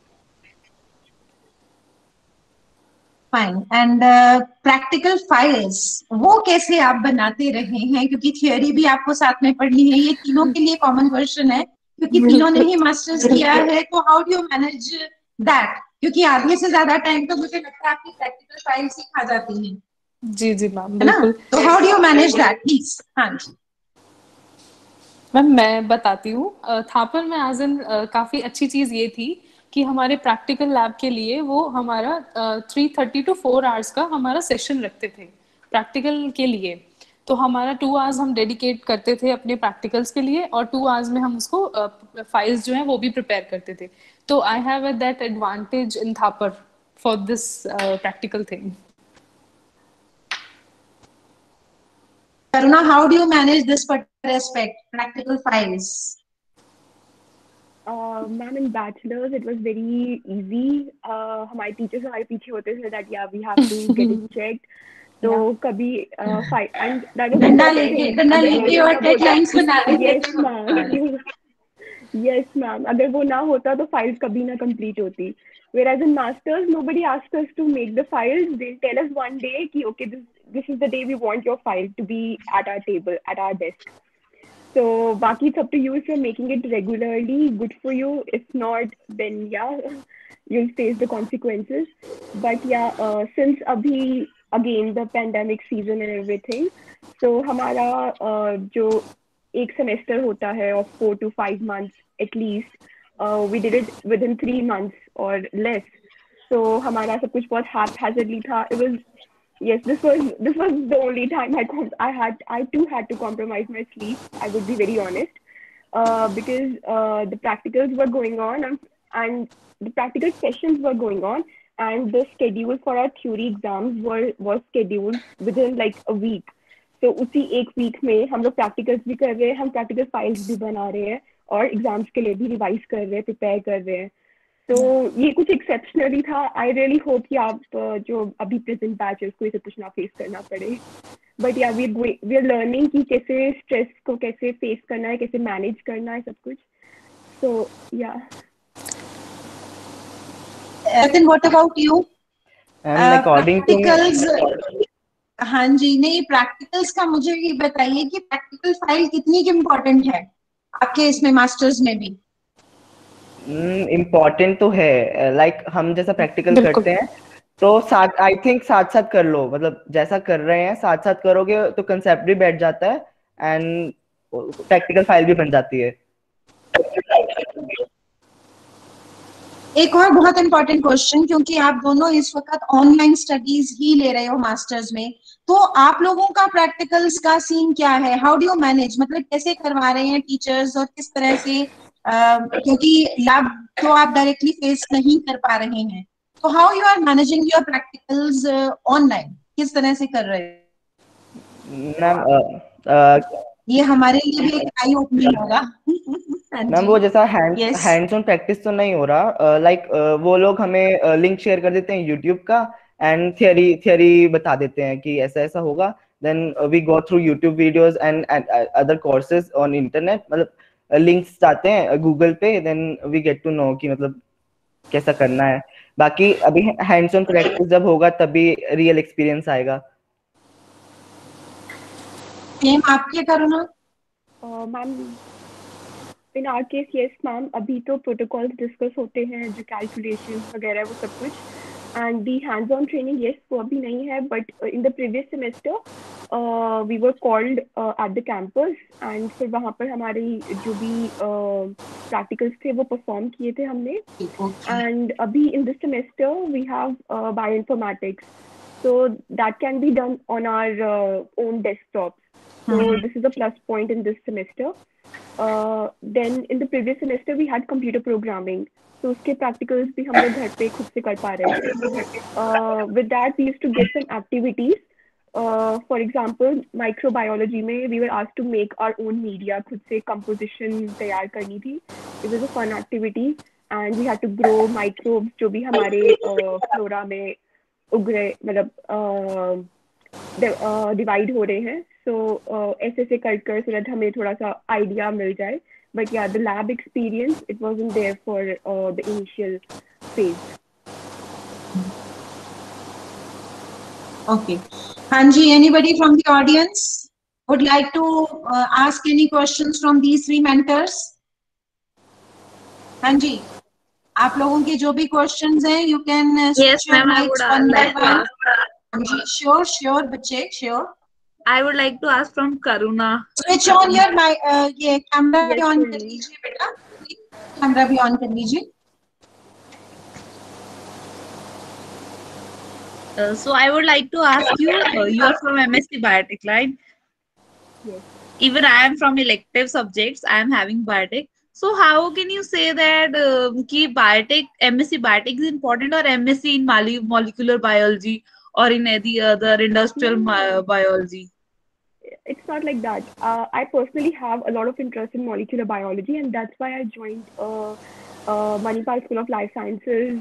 Fine. And practical files वो कैसे आप बनाते रहे हैं, क्योंकि थियोरी भी आपको साथ में पढ़नी है, ये तीनों के लिए कॉमन क्वेश्चन है क्योंकि तीनों ने ही मास्टर्स किया है। तो how do you manage that, क्योंकि आधे से ज्यादा टाइम तो मुझे लगता है आपकी प्रैक्टिकल फाइल्स ही खा जाती हैं, जी जी मैम, है ना? बिल्कुल। तो how do you manage that please? हाँ जी मैम मैं बताती हूँ, थापर में एज इन काफी अच्छी चीज ये थी कि हमारे प्रैक्टिकल लैब के लिए वो हमारा 3:30 to 4 hours का हमारा सेशन रखते थे प्रैक्टिकल के लिए। तो हमारा 2 hours हम डेडिकेट करते थे अपने प्रैक्टिकल्स के लिए, और 2 hours में हम उसको फाइल्स जो है वो भी प्रिपेयर करते थे। तो I have that advantage in Thapar for this practical thing. Karuna, how do you manage this particular aspect, practical files? Ma'am, in bachelor's it was very easy. हमारे टीचर्स हमारे पीछे होते थे that yeah we have to get it checked. तो कभी and that is the डंडा best लेके thing. डंडा अगर लेके वो और ना डेडलाइंस बना होता, देते yes ma'am, yes ma'am, अगर वो ना होता तो फाइल्स कभी ना complete होती. Whereas in masters nobody asked us to make the files. They tell us one day कि okay this is the day we want your file to be at our table at our desk. So Baki, it's up to you if you're making it regularly, good for you. If not, then yeah, you'll face the consequences. But yeah, since abhi again the pandemic season and everything, so हमारा जो एक semester होता है of 4 to 5 months at least, we did it within 3 months or less. So हमारा सब कुछ बहुत haphazardly था. It was yes, this was the only time I too had to compromise my sleep. I would be very honest, because the practicals were going on, and the practical sessions were going on, and the schedule for our theory exams was scheduled within like a week. तो उसी एक week में हम लोग practicals भी कर रहे हैं, हम प्रैक्टिकल फाइल्स भी बना रहे हैं, और एग्जाम्स के लिए भी रिवाइज कर रहे हैं, प्रिपेयर कर रहे हैं. तो ये कुछ एक्सेप्शनली था. आई रियली होप कि आप जो अभी प्रेजेंट बैच है उसको इसे कुछ ना फेस करना पड़े. बट या वी आर लर्निंग कि कैसे स्ट्रेस को कैसे फेस करना है, कैसे मैनेज करना है सब कुछ. सो या Then what about you? According to me, practicals. हाँ जी, नहीं प्रैक्टिकल्स का मुझे ये बताइए कि प्रैक्टिकल फाइल कितनी इम्पोर्टेंट है आपके इसमें मास्टर्स में भी? इम्पोर्टेंट तो है, लाइक हम जैसा प्रैक्टिकल करते हैं तो साथ आई थिंक साथ साथ कर लो, मतलब जैसा कर रहे हैं साथ साथ करोगे तो कंसेप्ट भी बैठ जाता है एंड प्रैक्टिकल फाइल भी बन जाती है. एक और बहुत इंपॉर्टेंट क्वेश्चन, क्योंकि आप दोनों इस वक्त ऑनलाइन स्टडीज ही ले रहे हो मास्टर्स में, तो आप लोगों का प्रैक्टिकल्स का सीन क्या है? हाउ डू यू मैनेज, मतलब कैसे करवा रहे हैं टीचर्स और किस तरह से, क्योंकि लैब तो आप डायरेक्टली फेस नहीं कर पा रहे हैं, तो how you are managing your practicals online, किस तरह से कर रहे हैं? मैम ये हमारे लिए भी एक आई ओपनिंग होगा. मैम वो जैसा हैंड्स ऑन प्रैक्टिस तो नहीं हो रहा, लाइक वो लोग हमें लिंक शेयर कर देते हैं यूट्यूब का एंड थियरी बता देते हैं कि ऐसा ऐसा होगा, then we go through YouTube videos and other courses on internet, मतलब लिंक्स आते हैं गूगल पे, then we get to know कि मतलब कैसा करना है. बाकी अभी हैंड्स ऑन प्रैक्टिस जब होगा तभी रियल एक्सपीरियंस आएगा. सेम आपके Karuna? Ma'am in our case yes ma'am, अभी तो प्रोटोकॉल्स डिस्कस होते हैं, जो कैलकुलेशन वगैरह वो सब कुछ, and the hands on training yes वो अभी नहीं है. But in the previous semester we were called at the campus, and फिर वहाँ पर हमारी जो भी प्रैक्टिकल्स थे वो परफॉर्म किए थे हमने. एंड अभी in this semester we have bioinformatics, so that can be done on our own desktops. So this is a plus point in this semester. Then in the previous semester we had computer programming, so उसके practicals भी हम लोग घर पे खुद से कर पा रहे थे. With that we used to get some activities for example, microbiology में we were asked to make our own media, खुद से composition तैयार करनी थी. It was a fun activity and we had to grow microbes जो भी हमारे flora में उग रहे, मतलब डिवाइड हो रहे हैं. So ऐसे ऐसे कर so that हमें थोड़ा सा idea मिल जाए. But yeah, the lab experience, it wasn't there for the initial phase. Okay. Hanji, anybody from the audience would like to ask any questions from these three mentors? Hanji, आप लोगों के जो भी questions हैं, you can Yes, ma'am, I would like to ask. Hanji, sure, बच्चे, sure. I would like to ask from Karuna. Switch on your mic, ये camera Yes, भी on surely. कर लीजिए बेटा. Camera भी on कर लीजिए. So I would like to ask you, you are from MSc Biotech, right? Yes. Even I am from elective subjects. I am having biotech. So how can you say that कि biotech, MSc Biotech is important, or MSc in molecular biology, or in any other industrial biology? It's not like that. I personally have a lot of interest in molecular biology, and that's why I joined Manipal School of Life Sciences,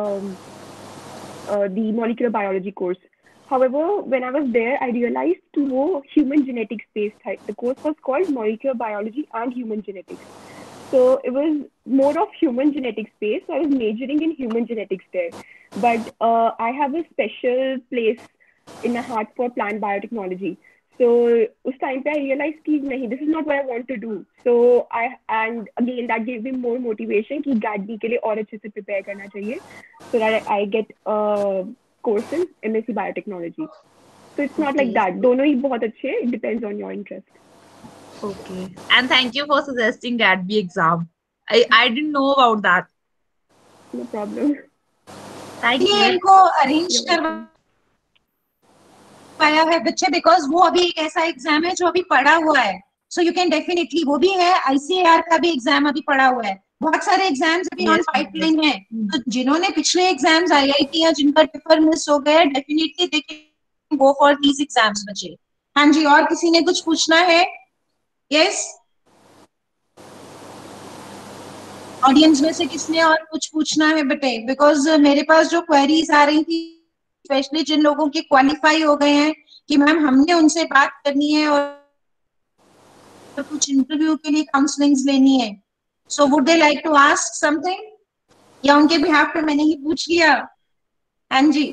the molecular biology course. However, when I was there, I realized कि वो human genetics based था. The course was called molecular biology and human genetics. So it was more of human genetics based. So I was majoring in human genetics there. But I have a special place in my heart for plant biotechnology. So उस time पे I realized कि नहीं, this is not what I want to do. So and again that gave me more motivation कि GAT-B के लिए और अच्छे से prepare करना चाहिए, so that I get course in MSc Biotechnology. So it's not like that. दोनों ही बहुत अच्छे हैं. It depends on your interest. Okay. And thank you for suggesting GAT-B exam. I didn't know about that. No problem. Thank ये you. इनको arrange करवाया है बच्चे, because वो अभी एक ऐसा एग्जाम है जो अभी पड़ा हुआ है. सो यू कैन डेफिनेटली, वो भी है, ICAR का भी एग्जाम अभी पड़ा हुआ है. बहुत सारे एग्जाम्स अभी ऑन पाइपलाइन है. तो जिन्होंने पिछले एग्जाम्स IIT या जिनका पेपर मिस हो गया, definitely they can go for these exams बच्चे. हाँ जी, और किसी ने कुछ पूछना है? यस, ऑडियंस में से किसने और कुछ पूछना है बेटे? बिकॉज मेरे पास जो क्वेरीज आ रही थी, स्पेशली जिन लोगों के क्वालिफाई हो गए हैं कि मैम हमने उनसे बात करनी है और कुछ इंटरव्यू के लिए काउंसलिंग्स लेनी है, so would they like to ask something, या उनके बिहाफ पे मैंने ही पूछ लिया? हाँ जी,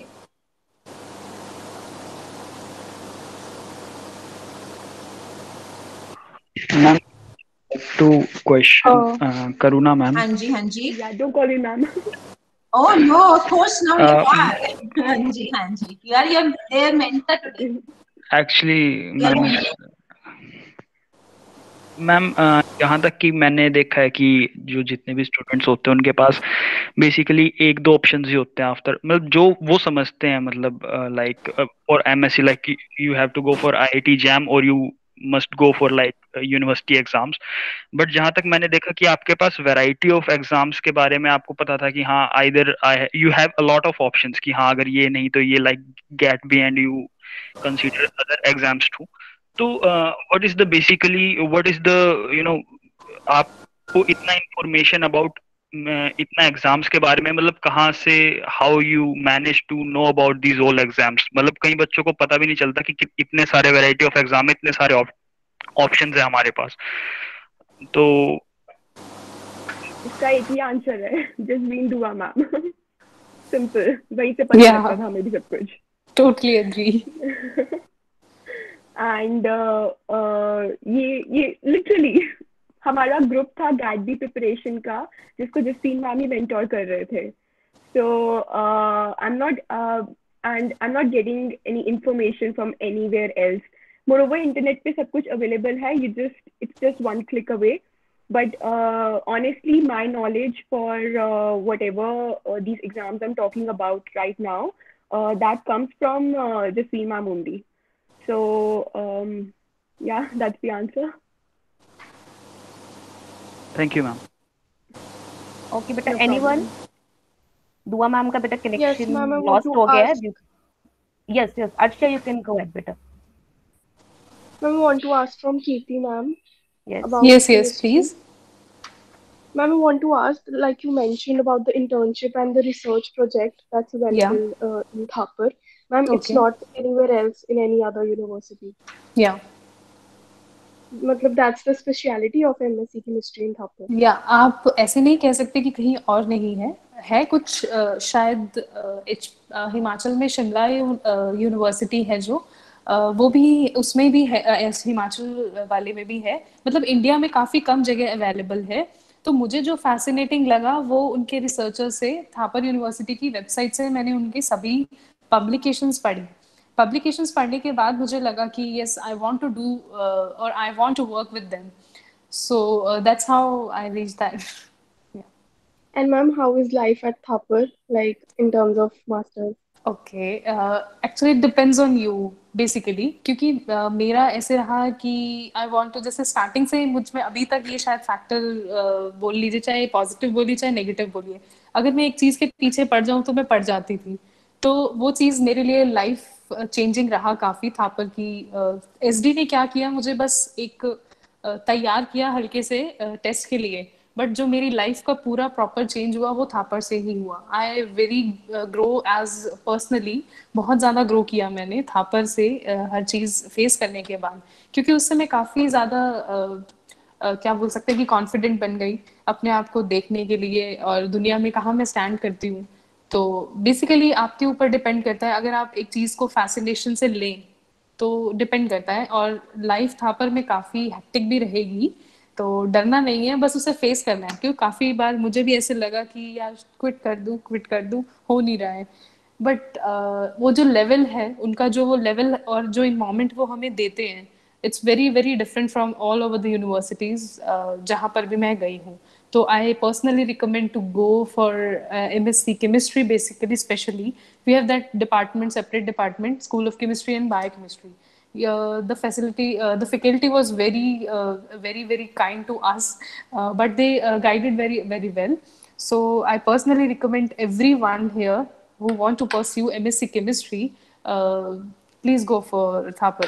ma'am to question Karuna ma'am. हाँ जी, हाँ जी. Yeah, don't call me ma'am. Oh no, of course now you are. हाँ जी, हाँ जी. You are their mentor today. Actually ma'am यहाँ तक कि मैंने देखा है कि जो जितने भी स्टूडेंट्स होते हैं उनके पास बेसिकली एक दो ऑप्शंस ही होते हैं आफ्टर, मतलब जो वो समझते हैं, मतलब like for MSc like you have to go for IIT JAM और you must go for like university exams. But जहाँ तक मैंने देखा कि आपके पास वैरायटी ऑफ एग्जाम्स के बारे में आपको पता था कि हाँ either you have a lot of options कि हाँ अगर ये नहीं तो ये like GAT-B and you consider other exams too. तो what is the basically what is the आपको इतना इंफॉर्मेशन अबाउट इतना एग्जाम्स के बारे में, मतलब कहाँ से, how you manage to know about these all exams? मतलब कई बच्चों को पता भी नहीं चलता कि इतने सारे वैरायटी ऑफ एग्जाम, इतने सारे ऑप्शंस है हमारे पास. तो इसका एक ही आंसर है, just being Dua ma'am. Simple, वहीं से पता लगता था हमें भी सब कुछ. Totally agree. एंड ये लिटरली हमारा ग्रुप था GAT-B प्रिपरेशन का, जिसको जस्टीन मैम ही मेंटोर कर रहे थे. So I am not getting any information from anywhere else. Moreover internet पे सब कुछ अवेलेबल है, it's just one click away. But honestly, my knowledge for whatever these exams I'm talking about right now, that comes from Jasleen ma'am only. So yeah, that's the answer. Thank you ma'am. Okay, बेटा, No anyone? problem. Dua ma'am का बेटा Yes, connection ma'am, I want lost to हो गया है. ask. Yes, yes. Arshia, you can go ahead, better. Ma'am, I want to ask from Kirti ma'am Yes. about Yes, yes, chemistry. please. Ma'am, I want to ask, like you mentioned about the internship and the research project that's Yeah. available in Thapar. Ma'am, it's Okay. not anywhere else in any other university. Yeah. मतलब that's the speciality of MSc chemistry in Thapar. या आप ऐसे नहीं कह सकते कि कहीं और नहीं है कुछ शायद हिमाचल में शिमला यूनिवर्सिटी है जो वो भी उसमें भी है हिमाचल वाले में भी है मतलब इंडिया में काफ़ी कम जगह अवेलेबल है तो मुझे जो फैसिनेटिंग लगा वो उनके रिसर्चर से थापर यूनिवर्सिटी की वेबसाइट से मैंने उनकी सभी पब्लिकेशंस पढ़ने के बाद मुझे लगा कि yes I want to do और I want to work with them so that's how I reached that. Yeah. And ma'am, how is life at Thapar, like in terms of masters? Okay. Actually, it depends on you basically क्योंकि मेरा ऐसे रहा कि I want to जैसे starting से मुझ में अभी तक ये शायद फैक्टर बोल लीजिए चाहे पॉजिटिव बोलिए चाहे नेगेटिव बोलिए अगर मैं एक चीज़ के पीछे पड़ जाऊँ तो मैं पड़ जाती थी तो वो चीज़ मेरे लिए लाइफ चेंजिंग रहा काफ़ी थापर की एसडी ने क्या किया मुझे बस एक तैयार किया हल्के से टेस्ट के लिए बट जो मेरी लाइफ का पूरा प्रॉपर चेंज हुआ वो थापर से ही हुआ I very grow as personally बहुत ज़्यादा ग्रो किया मैंने थापर से हर चीज़ फेस करने के बाद क्योंकि उससे मैं काफ़ी ज़्यादा क्या बोल सकते हैं कि कॉन्फिडेंट बन गई अपने आप को देखने के लिए और दुनिया में कहाँ मैं स्टैंड करती हूँ तो बेसिकली आपके ऊपर डिपेंड करता है अगर आप एक चीज़ को फैसिनेशन से लें तो डिपेंड करता है और लाइफ थापर में काफ़ी हेक्टिक भी रहेगी तो डरना नहीं है बस उसे फेस करना है क्योंकि काफ़ी बार मुझे भी ऐसे लगा कि यार क्विट कर दूँ हो नहीं रहा है बट वो जो लेवल है उनका जो वो लेवल और जो इन्वायरमेंट वो हमें देते हैं it's very very different from all over the universities जहाँ पर भी मैं गई हूँ तो I personally recommend to go for MSc chemistry basically specially we have that department separate department school of chemistry and biochemistry the faculty was very kind to us but they guided very well so I personally recommend everyone here who want to pursue MSc chemistry uh, please go for Thapar.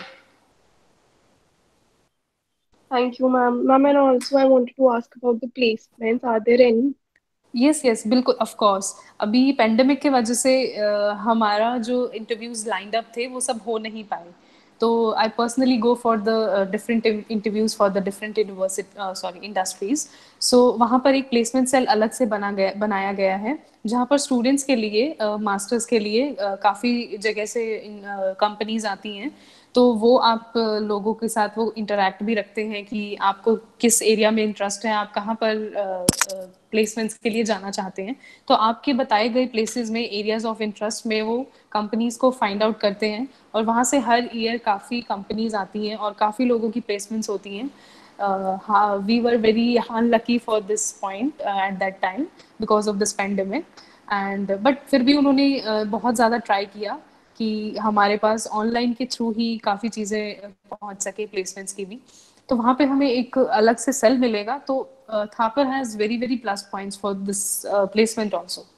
Thank you, ma'am. Ma'am, and also I wanted to ask about the placements. Are there any? Yes yes बिल्कुल of course अभी pandemic के वजह से हमारा जो interviews lined up थे वो सब हो नहीं पाए तो I personally go for the different interviews for the different university sorry industries so वहाँ पर एक प्लेसमेंट सेल अलग से बनाया गया है जहाँ पर स्टूडेंट्स के लिए मास्टर्स के लिए काफ़ी जगह से कंपनीज आती हैं तो वो आप लोगों के साथ वो इंटरेक्ट भी रखते हैं कि आपको किस एरिया में इंटरेस्ट है आप कहाँ पर प्लेसमेंट्स के लिए जाना चाहते हैं तो आपके बताए गए प्लेसेस में एरियाज ऑफ इंटरेस्ट में वो कंपनीज को फाइंड आउट करते हैं और वहाँ से हर ईयर काफ़ी कंपनीज आती हैं और काफ़ी लोगों की प्लेसमेंट्स होती हैं we were very unlucky for this point at that time because of this pandemic and but फिर भी उन्होंने बहुत ज़्यादा ट्राई किया कि हमारे पास ऑनलाइन के थ्रू ही काफ़ी चीज़ें पहुंच सके प्लेसमेंट्स की भी तो वहाँ पे हमें एक अलग से सेल मिलेगा तो Thapar has very plus points for this placement also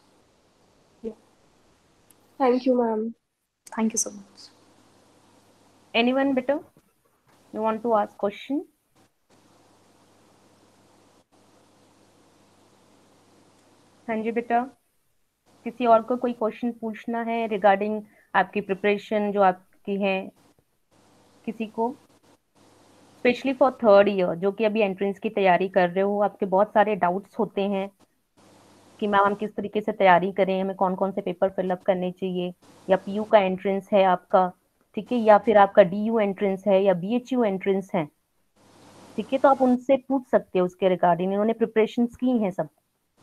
Thank you, ma'am. Thank you so much Anyone better? You want to ask question? हाँ जी बेटा किसी और को कोई क्वेश्चन पूछना है रिगार्डिंग आपकी प्रिपरेशन जो आपकी है किसी को स्पेशली फॉर थर्ड ईयर जो कि अभी एंट्रेंस की तैयारी कर रहे हो आपके बहुत सारे डाउट्स होते हैं कि मैम हम किस तरीके से तैयारी करें हमें कौन कौन से पेपर फिलअप करने चाहिए या पीयू का एंट्रेंस है आपका ठीक है या फिर आपका डीयू एंट्रेंस है या बीएचयू एंट्रेंस है ठीक है तो आप उनसे पूछ सकते हो उसके रिगार्डिंग इन्होंने प्रिपरेशंस की हैं सब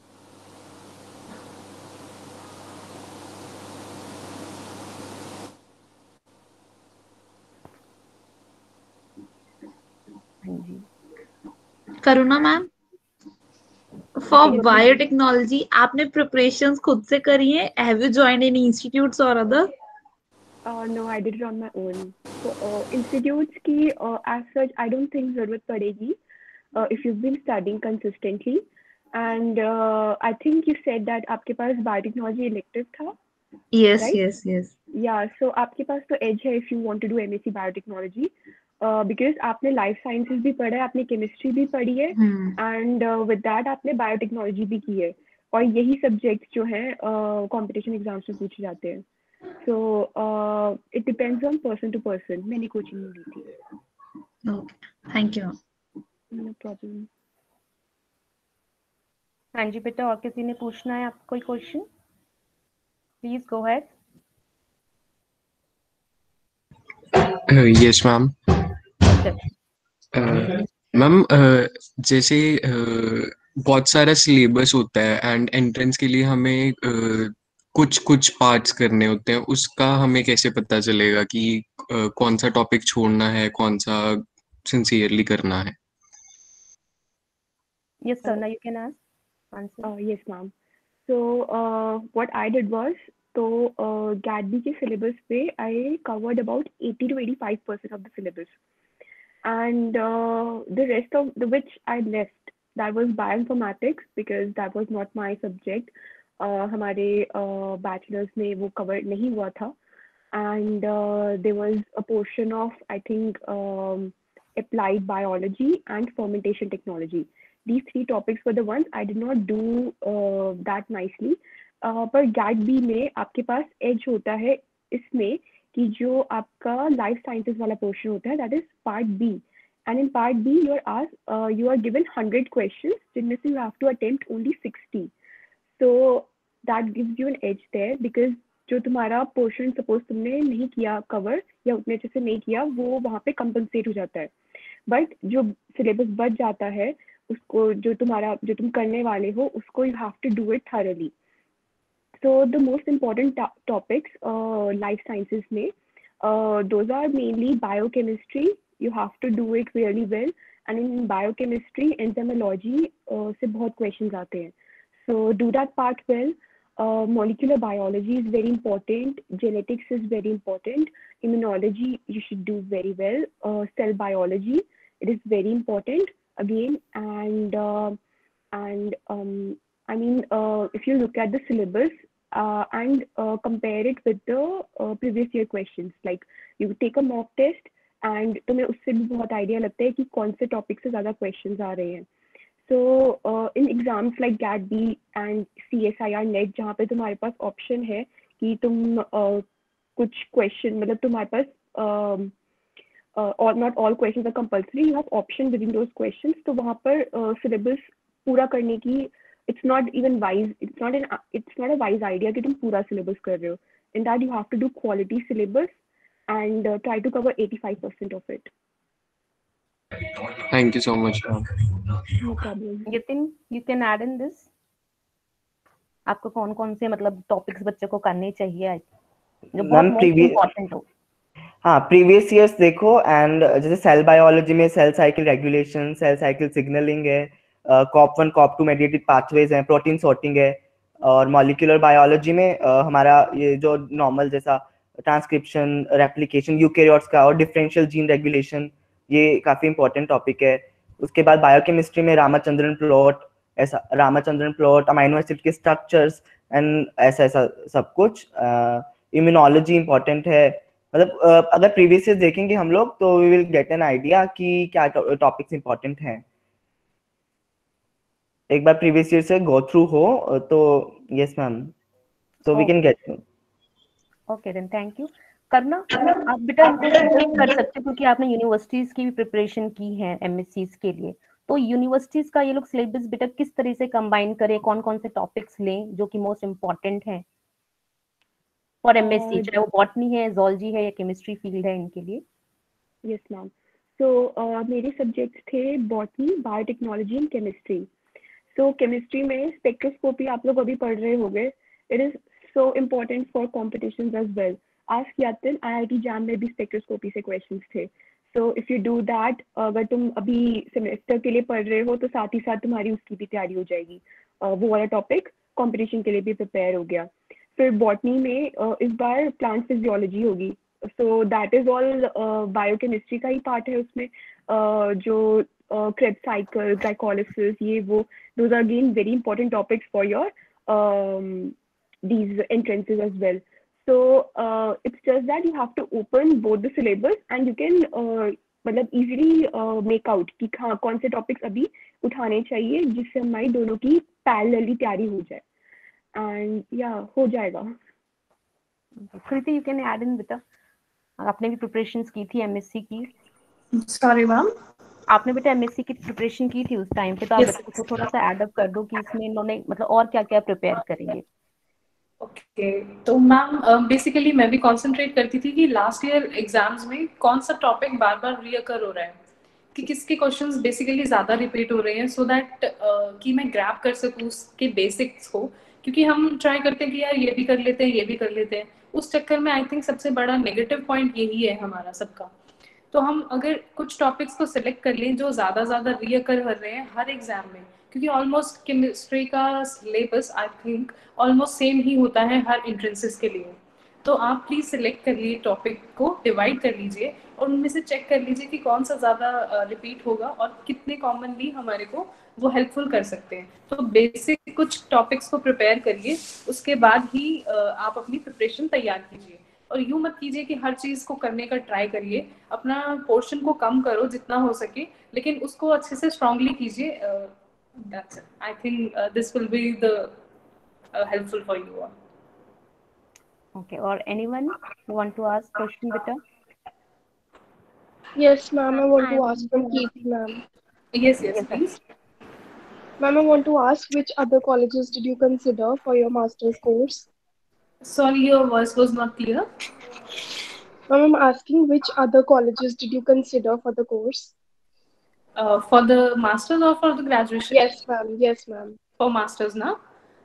हाँ जी करुणा मैम फॉर बायोटेक्नोलॉजी आपने प्रिपरेशंस खुद से करी है have you joined any institutes और other No, I did it on my own. So, institutes की as such, I don't think ज़रूरत पड़ेगी if you've been studying consistently. And I think you said that आपके पास biotechnology elective था. yes Right? yes yes सो आपके पास तो edge है if you want to do MSc biotechnology, because आपने life sciences भी पढ़ा है, आपने केमिस्ट्री भी पढ़ी है, एंड विद दैट आपने बायोटेक्नोलॉजी भी की है, और यही सब्जेक्ट जो है कंपटीशन एग्जाम्स में पूछे जाते हैं. So it depends on person to person. मैंने कोचिंग नहीं ली थी. Okay, thank you. No problem. हाँ जी बेटा, और किसी ने पूछना है आपको कोई question? Please go ahead. Yes ma'am. Ma'am जैसे बहुत सारा सिलेबस होता है एंड एंट्रेंस के लिए हमें कुछ कुछ पार्ट्स करने होते हैं, उसका हमें कैसे पता चलेगा कि कौन सा टॉपिक छोड़ना है, कौन सा सिंसियरली करना है? Yes, Karna, you can answer. Yes, ma'am. So what I did was, तो GATB के syllabus पे I covered about 80 to 85% of the syllabus, and the rest of the which I left, that was bioinformatics because that was not my subject. हमारे bachelor's में वो cover नहीं हुआ था, and there was a portion of I think applied biology and fermentation technology. These three topics were the ones I did not do that nicely. पर GATB में आपके पास as होता है इसमें कि जो आपका लाइफ साइंसेस वाला पोर्शन होता है, that is part B, and in part B you are given 100 questions जिनमें से you have to attempt only 60. So that gives you an edge there, because जो तुम्हारा पोर्शन सपोज तुमने नहीं किया कवर या उतने अच्छे से नहीं किया, वो वहाँ पे कंपनसेट हो जाता है. बट जो सिलेबस बच जाता है उसको, जो तुम करने वाले हो उसको you have to do it thoroughly. So the most important topics life sciences में, those are mainly biochemistry. You have to do it really well, and in biochemistry enzymology से बहुत क्वेश्चंस आते हैं. So do that part well. Molecular biology is very important, genetics is very important, immunology you should do very well, cell biology, it is very important again, and I mean if you look at the syllabus and compare it with the previous year questions, like you take a mock test and तुम्हें उससे भी बहुत idea लगता है कि कौन से topic से ज़्यादा क्वेश्चंस आ रहे हैं. So in exams like GATB and CSIR NET, जहाँ पे तुम्हारे पास ऑप्शन है कि तुम कुछ क्वेश्चन, मतलब तुम्हारे पास or not all questions are compulsory, you have option within those questions. तो वहाँ पर syllabus पूरा करने की, it's not a wise idea कि तुम पूरा syllabus कर रहे हो. In that you have to do quality syllabus and try to cover 85% of it. Thank you so much, ma'am. No problem. Yatin, you can add in this. आपको कौन कौन से मतलब टॉपिक्स बच्चे को करने चाहिए जो बहुत मोस्ट इम्पोर्टेंट हो? हाँ, प्रीवियस ईयर्स देखो, एंड जैसे सेल बायोलॉजी में cell cycle regulation, cell cycle signalling है, कॉप 1 कॉप 2 मेडिएटेड पाथवेज हैं, प्रोटीन सॉर्टिंग है, और मॉलिक्यूलर बायोलॉजी में हमारा ये जो नॉर्मल जैसा ट्रांसक्रिप्शन, रेप्लिकेशन, यूकैरियोट्स का, और डिफरेंशियल जीन रेगुलेशन, ये काफी इंपॉर्टेंट टॉपिक है. उसके बाद बायोकेमिस्ट्री में रामचंद्रन प्लॉट, अमाइनो एसिड के स्ट्रक्चर्स एंड ऐसा सब कुछ. इम्यूनोलॉजी इंपॉर्टेंट है. मतलब अगर प्रीवियस ईयर देखेंगे हम लोग तो we will get an idea कि क्या टॉपिक्स इंपॉर्टेंट हैं. एक बार प्रीवियस ईयर से गो थ्रू हो तो yes ma'am, so we can get. Okay then, thank you. करना आप बेटा इनको चेक कर सकते हो क्योंकि आपने यूनिवर्सिटीज की भी प्रिपरेशन की है एमएससीज के लिए. तो यूनिवर्सिटीज का ये लोग सिलेबस बेटा किस तरह से कंबाइन करें, कौन कौन से टॉपिक्स लें जो कि मोस्ट इम्पोर्टेंट हैं फॉर एमएससी, चाहे वो बॉटनी है, जूलॉजी है या केमिस्ट्री फील्ड है इनके लिए? Yes ma'am. सो मेरे सब्जेक्ट्स थे botany, biotechnology and chemistry. So chemistry में स्पेक्ट्रोस्कोपी आप लोग अभी पढ़ रहे होंगे. It is so important for competitions as well. आज यातिन IIT जैम में भी स्पेक्ट्रोस्कोपी से क्वेश्चंस थे. So if you do that, अगर तुम अभी सेमेस्टर के लिए पढ़ रहे हो तो साथ ही साथ तुम्हारी उसकी भी तैयारी हो जाएगी. वो वाला टॉपिक कंपटीशन के लिए भी प्रिपेयर हो गया. फिर बॉटनी में इस बार प्लांट फिजियोलॉजी होगी. So that is all biochemistry का ही पार्ट है उसमें. जो क्रेब्स साइकिल, ग्लाइकोलिसिस, ये वो, those are again very important topics for your these entrances as well. So it's just that you have to open both the syllabus and you can मतलब easily make out कि हाँ कौन से topics अभी उठाने चाहिए जिससे हमारी दोनों की parallelly तैयारी हो जाए, and yeah हो जाएगा. कृति, you can add in बेटा. आपने भी प्रिपरेशंस की थी एमएससी की. Sorry, ma'am. आपने बेटा एमएससी की प्रिपरेशन की थी उस टाइम पे, तो आप Yes. बच्चों को थोड़ा सा ऐड अप कर दो कि इसमें इन्होंने मतलब और क्या क्या प्रिपेयर करेंगे. ओके, तो मैम बेसिकली मैं भी कंसंट्रेट करती थी कि लास्ट ईयर एग्जाम्स में कौन सा टॉपिक बार बार रीअकर हो रहा है, कि किसके क्वेश्चंस बेसिकली ज़्यादा रिपीट हो रहे हैं, सो दैट कि मैं ग्रैब कर सकूँ उसके बेसिक्स को. क्योंकि हम ट्राई करते हैं कि यार ये भी कर लेते हैं, ये भी कर लेते हैं, उस चक्कर में आई थिंक सबसे बड़ा नेगेटिव पॉइंट यही है हमारा सबका. तो हम अगर कुछ टॉपिक्स को सिलेक्ट कर लें जो ज़्यादा रीअकर कर रहे हैं हर एग्जाम में, क्योंकि ऑलमोस्ट केमिस्ट्री का syllabus I think almost same ही होता है हर एंट्रेंसेस के लिए. तो आप प्लीज़ सिलेक्ट कर लीजिए, टॉपिक को डिवाइड कर लीजिए और उनमें से चेक कर लीजिए कि कौन सा ज़्यादा रिपीट होगा और कितने कॉमनली हमारे को वो हेल्पफुल कर सकते हैं. तो बेसिक कुछ टॉपिक्स को प्रिपेयर करिए, उसके बाद ही आप अपनी प्रिपरेशन तैयार कीजिए. और यूं मत कीजिए कि हर चीज को करने का ट्राई करिए, अपना पोर्शन को कम करो जितना हो सके, लेकिन उसको अच्छे से स्ट्रांगली कीजिए. That's it. I think this will be the helpful for you all. Okay, or anyone who want to ask question beta? Yes, ma'am, I want to ask from Keith, ma'am. Yes, please. Ma'am, I want to ask which other colleges did you consider for your master's course? Sorry, your voice was not clear. Ma'am, I'm asking which other colleges did you consider for the course? For the master's or for the graduation? Yes, ma'am. Yes, ma'am. For master's ना?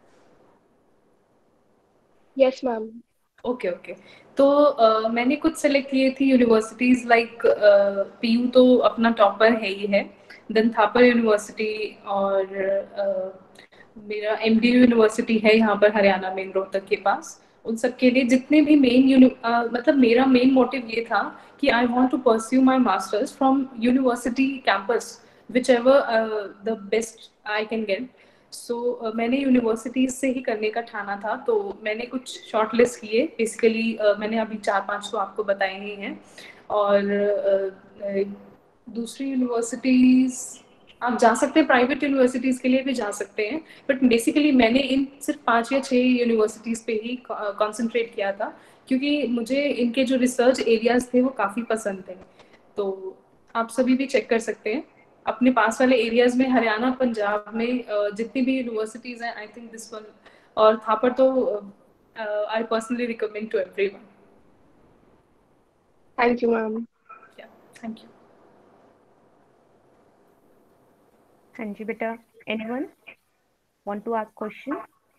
Yes, ma'am. Okay. तो मैंने कुछ select किए थी universities like PU तो अपना topper है ही है, देन थापर यूनिवर्सिटी, और मेरा एमडीयू यूनिवर्सिटी है यहाँ पर हरियाणा में रोहतक के पास. उन सब के लिए जितने भी मतलब मेरा मेन मोटिव ये था कि I want to pursue my masters from university campus which ever the best I can get. So मैंने यूनिवर्सिटीज से ही करने का ठाना था. तो मैंने कुछ शॉर्ट लिस्ट किए बेसिकली. मैंने अभी 4-5 तो आपको बताए ही हैं, और दूसरी यूनिवर्सिटीज आप जा सकते हैं, प्राइवेट यूनिवर्सिटीज के लिए भी जा सकते हैं, बट बेसिकली मैंने इन सिर्फ 5 या 6 यूनिवर्सिटीज पे ही कॉन्सेंट्रेट किया था, क्योंकि मुझे इनके जो रिसर्च एरियाज थे वो काफ़ी पसंद थे. तो आप सभी भी चेक कर सकते हैं अपने पास वाले एरियाज में, हरियाणा पंजाब में जितनी भी यूनिवर्सिटीज हैं. आई थिंक दिस वन और थापर तो I personally recommend to everyone. Thank you, ma'am. Thank you. हाँ जी बेटा, anyone want to ask question?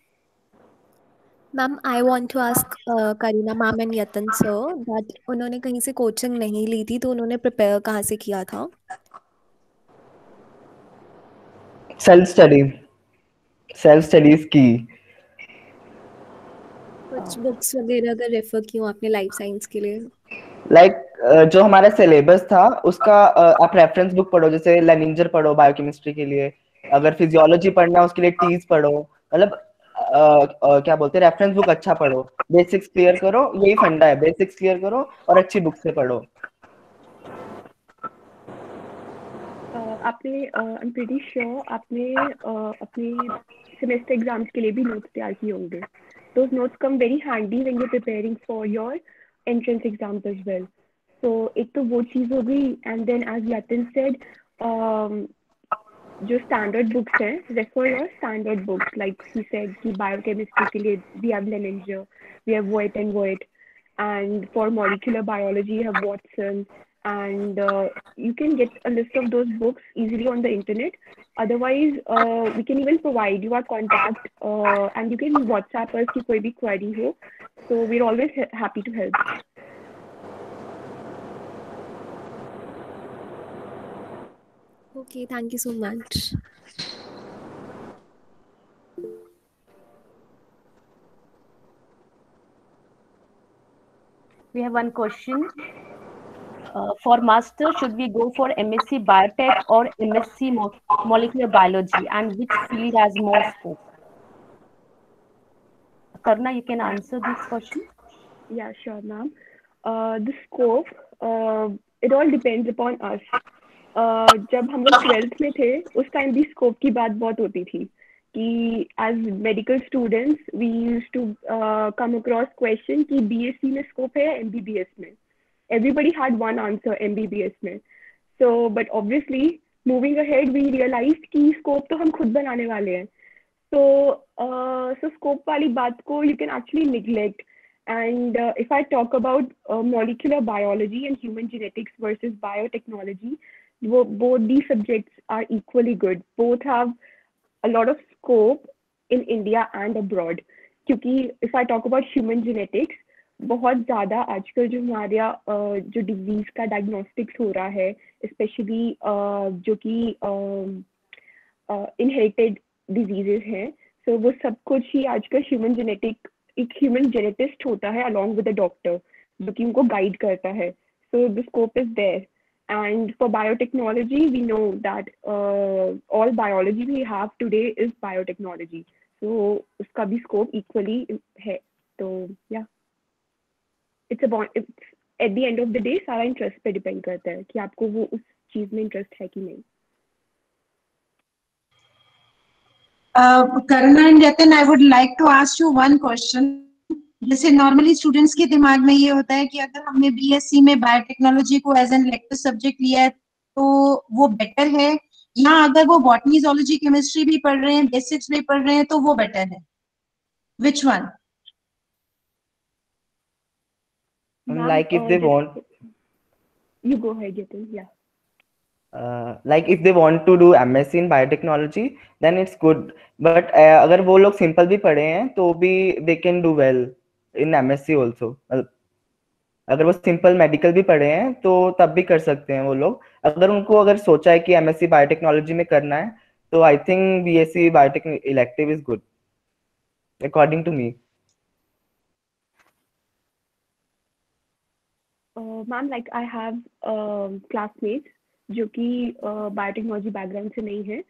Ma'am I want to ask Karina ma'am and Yatan sir that उन्होंने कहीं से कोचिंग नहीं ली थी, तो उन्होंने प्रिपेयर कहाँ से किया था? सेल्फ स्टडीज की. कुछ बुक्स वगैरह अगर रेफर की हो आपने लाइफ साइंस के लिए? जो हमारा सिलेबस था उसका आप रेफरेंस बुक पढ़ो, जैसे लेनिंजर पढ़ो बायोकेमिस्ट्री के लिए, अगर फिजियोलॉजी पढ़ना है उसके लिए टीज पढ़ो, मतलब क्या बोलते हैं, रेफरेंस बुक अच्छा पढ़ो, बेसिक्स क्लियर करो, यही फंडा है, बेसिक्स क्लियर करो और अच्छी बुक से पढ़ो. आपने आई एम प्रीटी श्योर आपने अपने सेमेस्टर एग्जाम्स के लिए भी नोट्स तैयार किए होंगे. Those notes come very handy when you're preparing for your entrance exams as well. So एक तो वो चीज़ हो गई, and then as Yatin said, जो standard books हैं, refer your standard books. Like he said कि biochemistry के लिए we have Leninger, we have Voigt and Voigt, and for molecular biology you have Watson, and you can get a list of those books easily on the internet. Otherwise we can even provide you our contact and you can WhatsApp us कि कोई भी query हो. So we're always happy to help. Okay, thank you so much. We have one question. For master, should we go for MSc Biotech or MSc Molecular Biology, and which field has more scope? Karna, you can answer this question. Yeah, sure, ma'am. The scope, it all depends upon us. जब हम लोग 12th में थे उस time भी scope की बात बहुत होती थी कि as medical students we use to come across question कि बीएससी में स्कोप है या एमबीबीएस में. Everybody had one answer MBBS में. So but obviously moving ahead we realized कि स्कोप तो हम खुद बनाने वाले हैं. So scope वाली बात को you can actually neglect. And if I talk about molecular biology and human genetics versus biotechnology, both these subjects are equally good. Both have a lot of scope in India and abroad. क्योंकि if I talk about human genetics, बहुत ज़्यादा आजकल जो हमारे जो disease का diagnostics हो रहा है, स्पेशली जो कि इनहेरिटेड डिजीजेस हैं, सो वो सब कुछ ही आजकल एक ह्यूमन जेनेटिस्ट होता है अलॉन्ग विद द डॉक्टर जो कि उनको गाइड करता है. So the scope is there. And for biotechnology, we know that all biology we have today is biotechnology. So उसका भी scope equally है. तो yeah, it's at the end of the day सारा interest पे depend करता है कि आपको वो उस चीज में interest है कि नहीं. Karuna and Yatin, I would like to ask you one question. जैसे नॉर्मली स्टूडेंट्स के दिमाग में ये होता है कि अगर हमने बीएससी में बायोटेक्नोलॉजी को एज एन इलेक्टिव सब्जेक्ट लिया है तो वो बेटर है, या अगर वो बॉटनी जूलॉजी केमिस्ट्री भी पढ़ रहे हैं, बेसिक्स भी पढ़ रहे हैं तो वो बेटर है. Which one? Like if they want, you go ahead, Yatin. Yeah. Like if they want to do MSc in biotechnology, then it's good. But अगर वो लोग simple भी पढ़े हैं तो भी they can do well in MSc also. अगर वो सिंपल मेडिकल भी पढ़े हैं तो तब भी कर सकते हैं वो लोग. अगर सोचा है कि MSc बायोटेक्नोलॉजी में करना है तो I think BSc biotech elective is good according to me. Ma'am, like I have classmates जो कि बायोटेक्नोलॉजी बैकग्राउंड से नहीं है.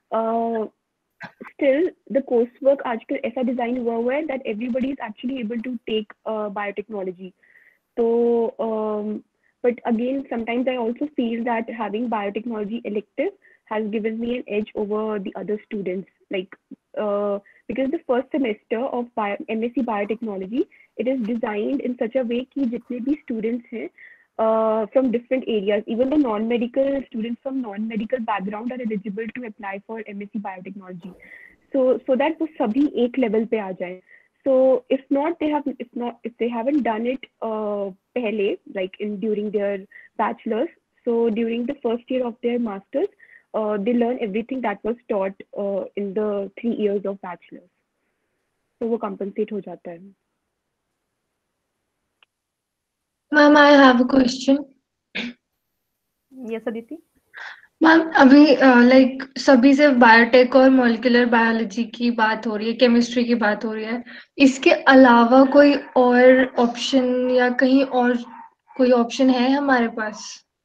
स्टिल द कोर्स वर्क आजकल ऐसा डिजाइन हुआ है that everybody is actually able to take biotechnology. So, but again, sometimes I also feel that having biotechnology elective has given me an edge over the other students. Like, because the first semester of MSc Biotechnology, it is designed in such a way कि जितने भी students हैं from different areas, even the non-medical students from non-medical background are eligible to apply for MSc Biotechnology. So that वो सभी एक level पे आ जाएं. So if they haven't done it pehle, like during their bachelor's, so during the first year of their master's, they learn everything that was taught in the 3 years of bachelor's. So वो compensate हो जाता है. Ma'am, I have a question. Yes, Aditi. Ma'am, अभी like सभी से biotech और molecular biology की बात हो रही है, केमिस्ट्री की बात हो रही है. इसके अलावा कोई और ऑप्शन या कहीं और कोई ऑप्शन है हमारे पास?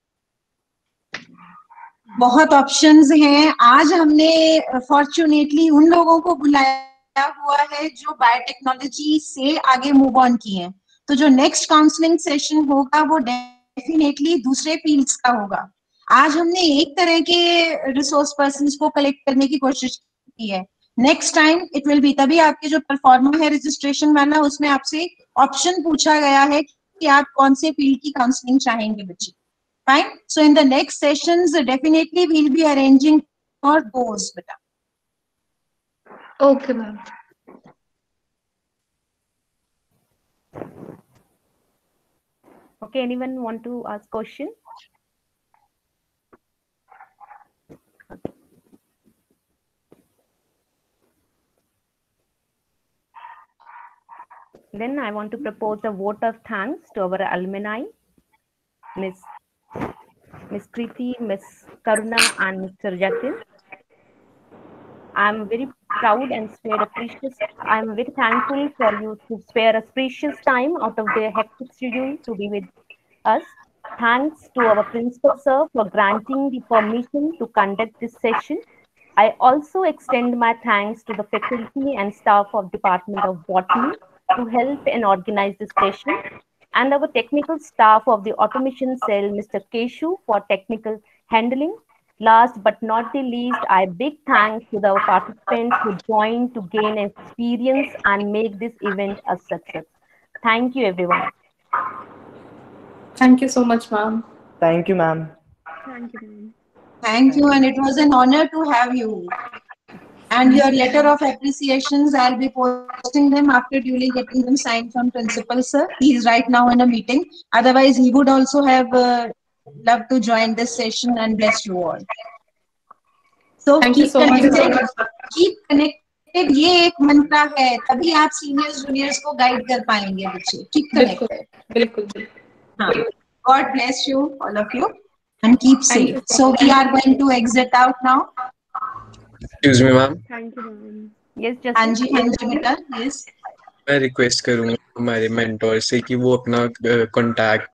बहुत ऑप्शंस हैं. आज हमने फॉर्चुनेटली उन लोगों को बुलाया हुआ है जो बायोटेक्नोलॉजी से आगे मूव ऑन किए हैं. तो जो नेक्स्ट काउंसलिंग सेशन होगा वो डेफिनेटली दूसरे फील्ड्स का होगा. आज हमने एक तरह के रिसोर्स पर्सन्स को कलेक्ट करने की कोशिश की है. Next time it will be, तभी आपके जो परफॉर्मर है रजिस्ट्रेशन वाला, उसमें आपसे ऑप्शन पूछा गया है कि आप कौन से फील्ड की काउंसलिंग चाहेंगे बच्चे. Fine. So in the next sessions, definitely we'll be arranging for those. Beta. Okay, ma'am. Okay, anyone want to ask question? Then I want to propose a vote of thanks to our alumni, Miss Preeti, Miss Karuna, and Mr. Jatin. I'm very proud and I'm very thankful for you to spare a precious time out of their hectic schedule to be with us. Thanks to our principal sir for granting the permission to conduct this session. I also extend my thanks to the faculty and staff of Department of Botany to help and organize this session, and our technical staff of the automation cell, Mr. Keshu, for technical handling. Last but not the least, I big thanks to the participants who joined to gain experience and make this event a success. Thank you, everyone. Thank you so much, ma'am. Thank you, ma'am. Thank you, ma'am. Thank you, and it was an honor to have you. And your letter of appreciations, I'll be posting them after duly getting them signed from principal, sir. He is right now in a meeting. Otherwise, he would also have loved to join this session, and bless you all. So Thank you keep so much, connected. ma'am. Keep connected. ये एक मंत्र है, तभी आप seniors juniors को guide कर पाएंगे बच्चे. Keep बिल्कुल connected. बिल्कुल हाँ. God bless you, all of you, and keep Thank safe. you so So much. we are going to exit out now. Excuse me ma'am, Thank you, ma'am. Yes, हाँ Justin. जी बेटा. Yes. मैं request करूंगा हमारे mentor से कि वो अपना कॉन्टैक्ट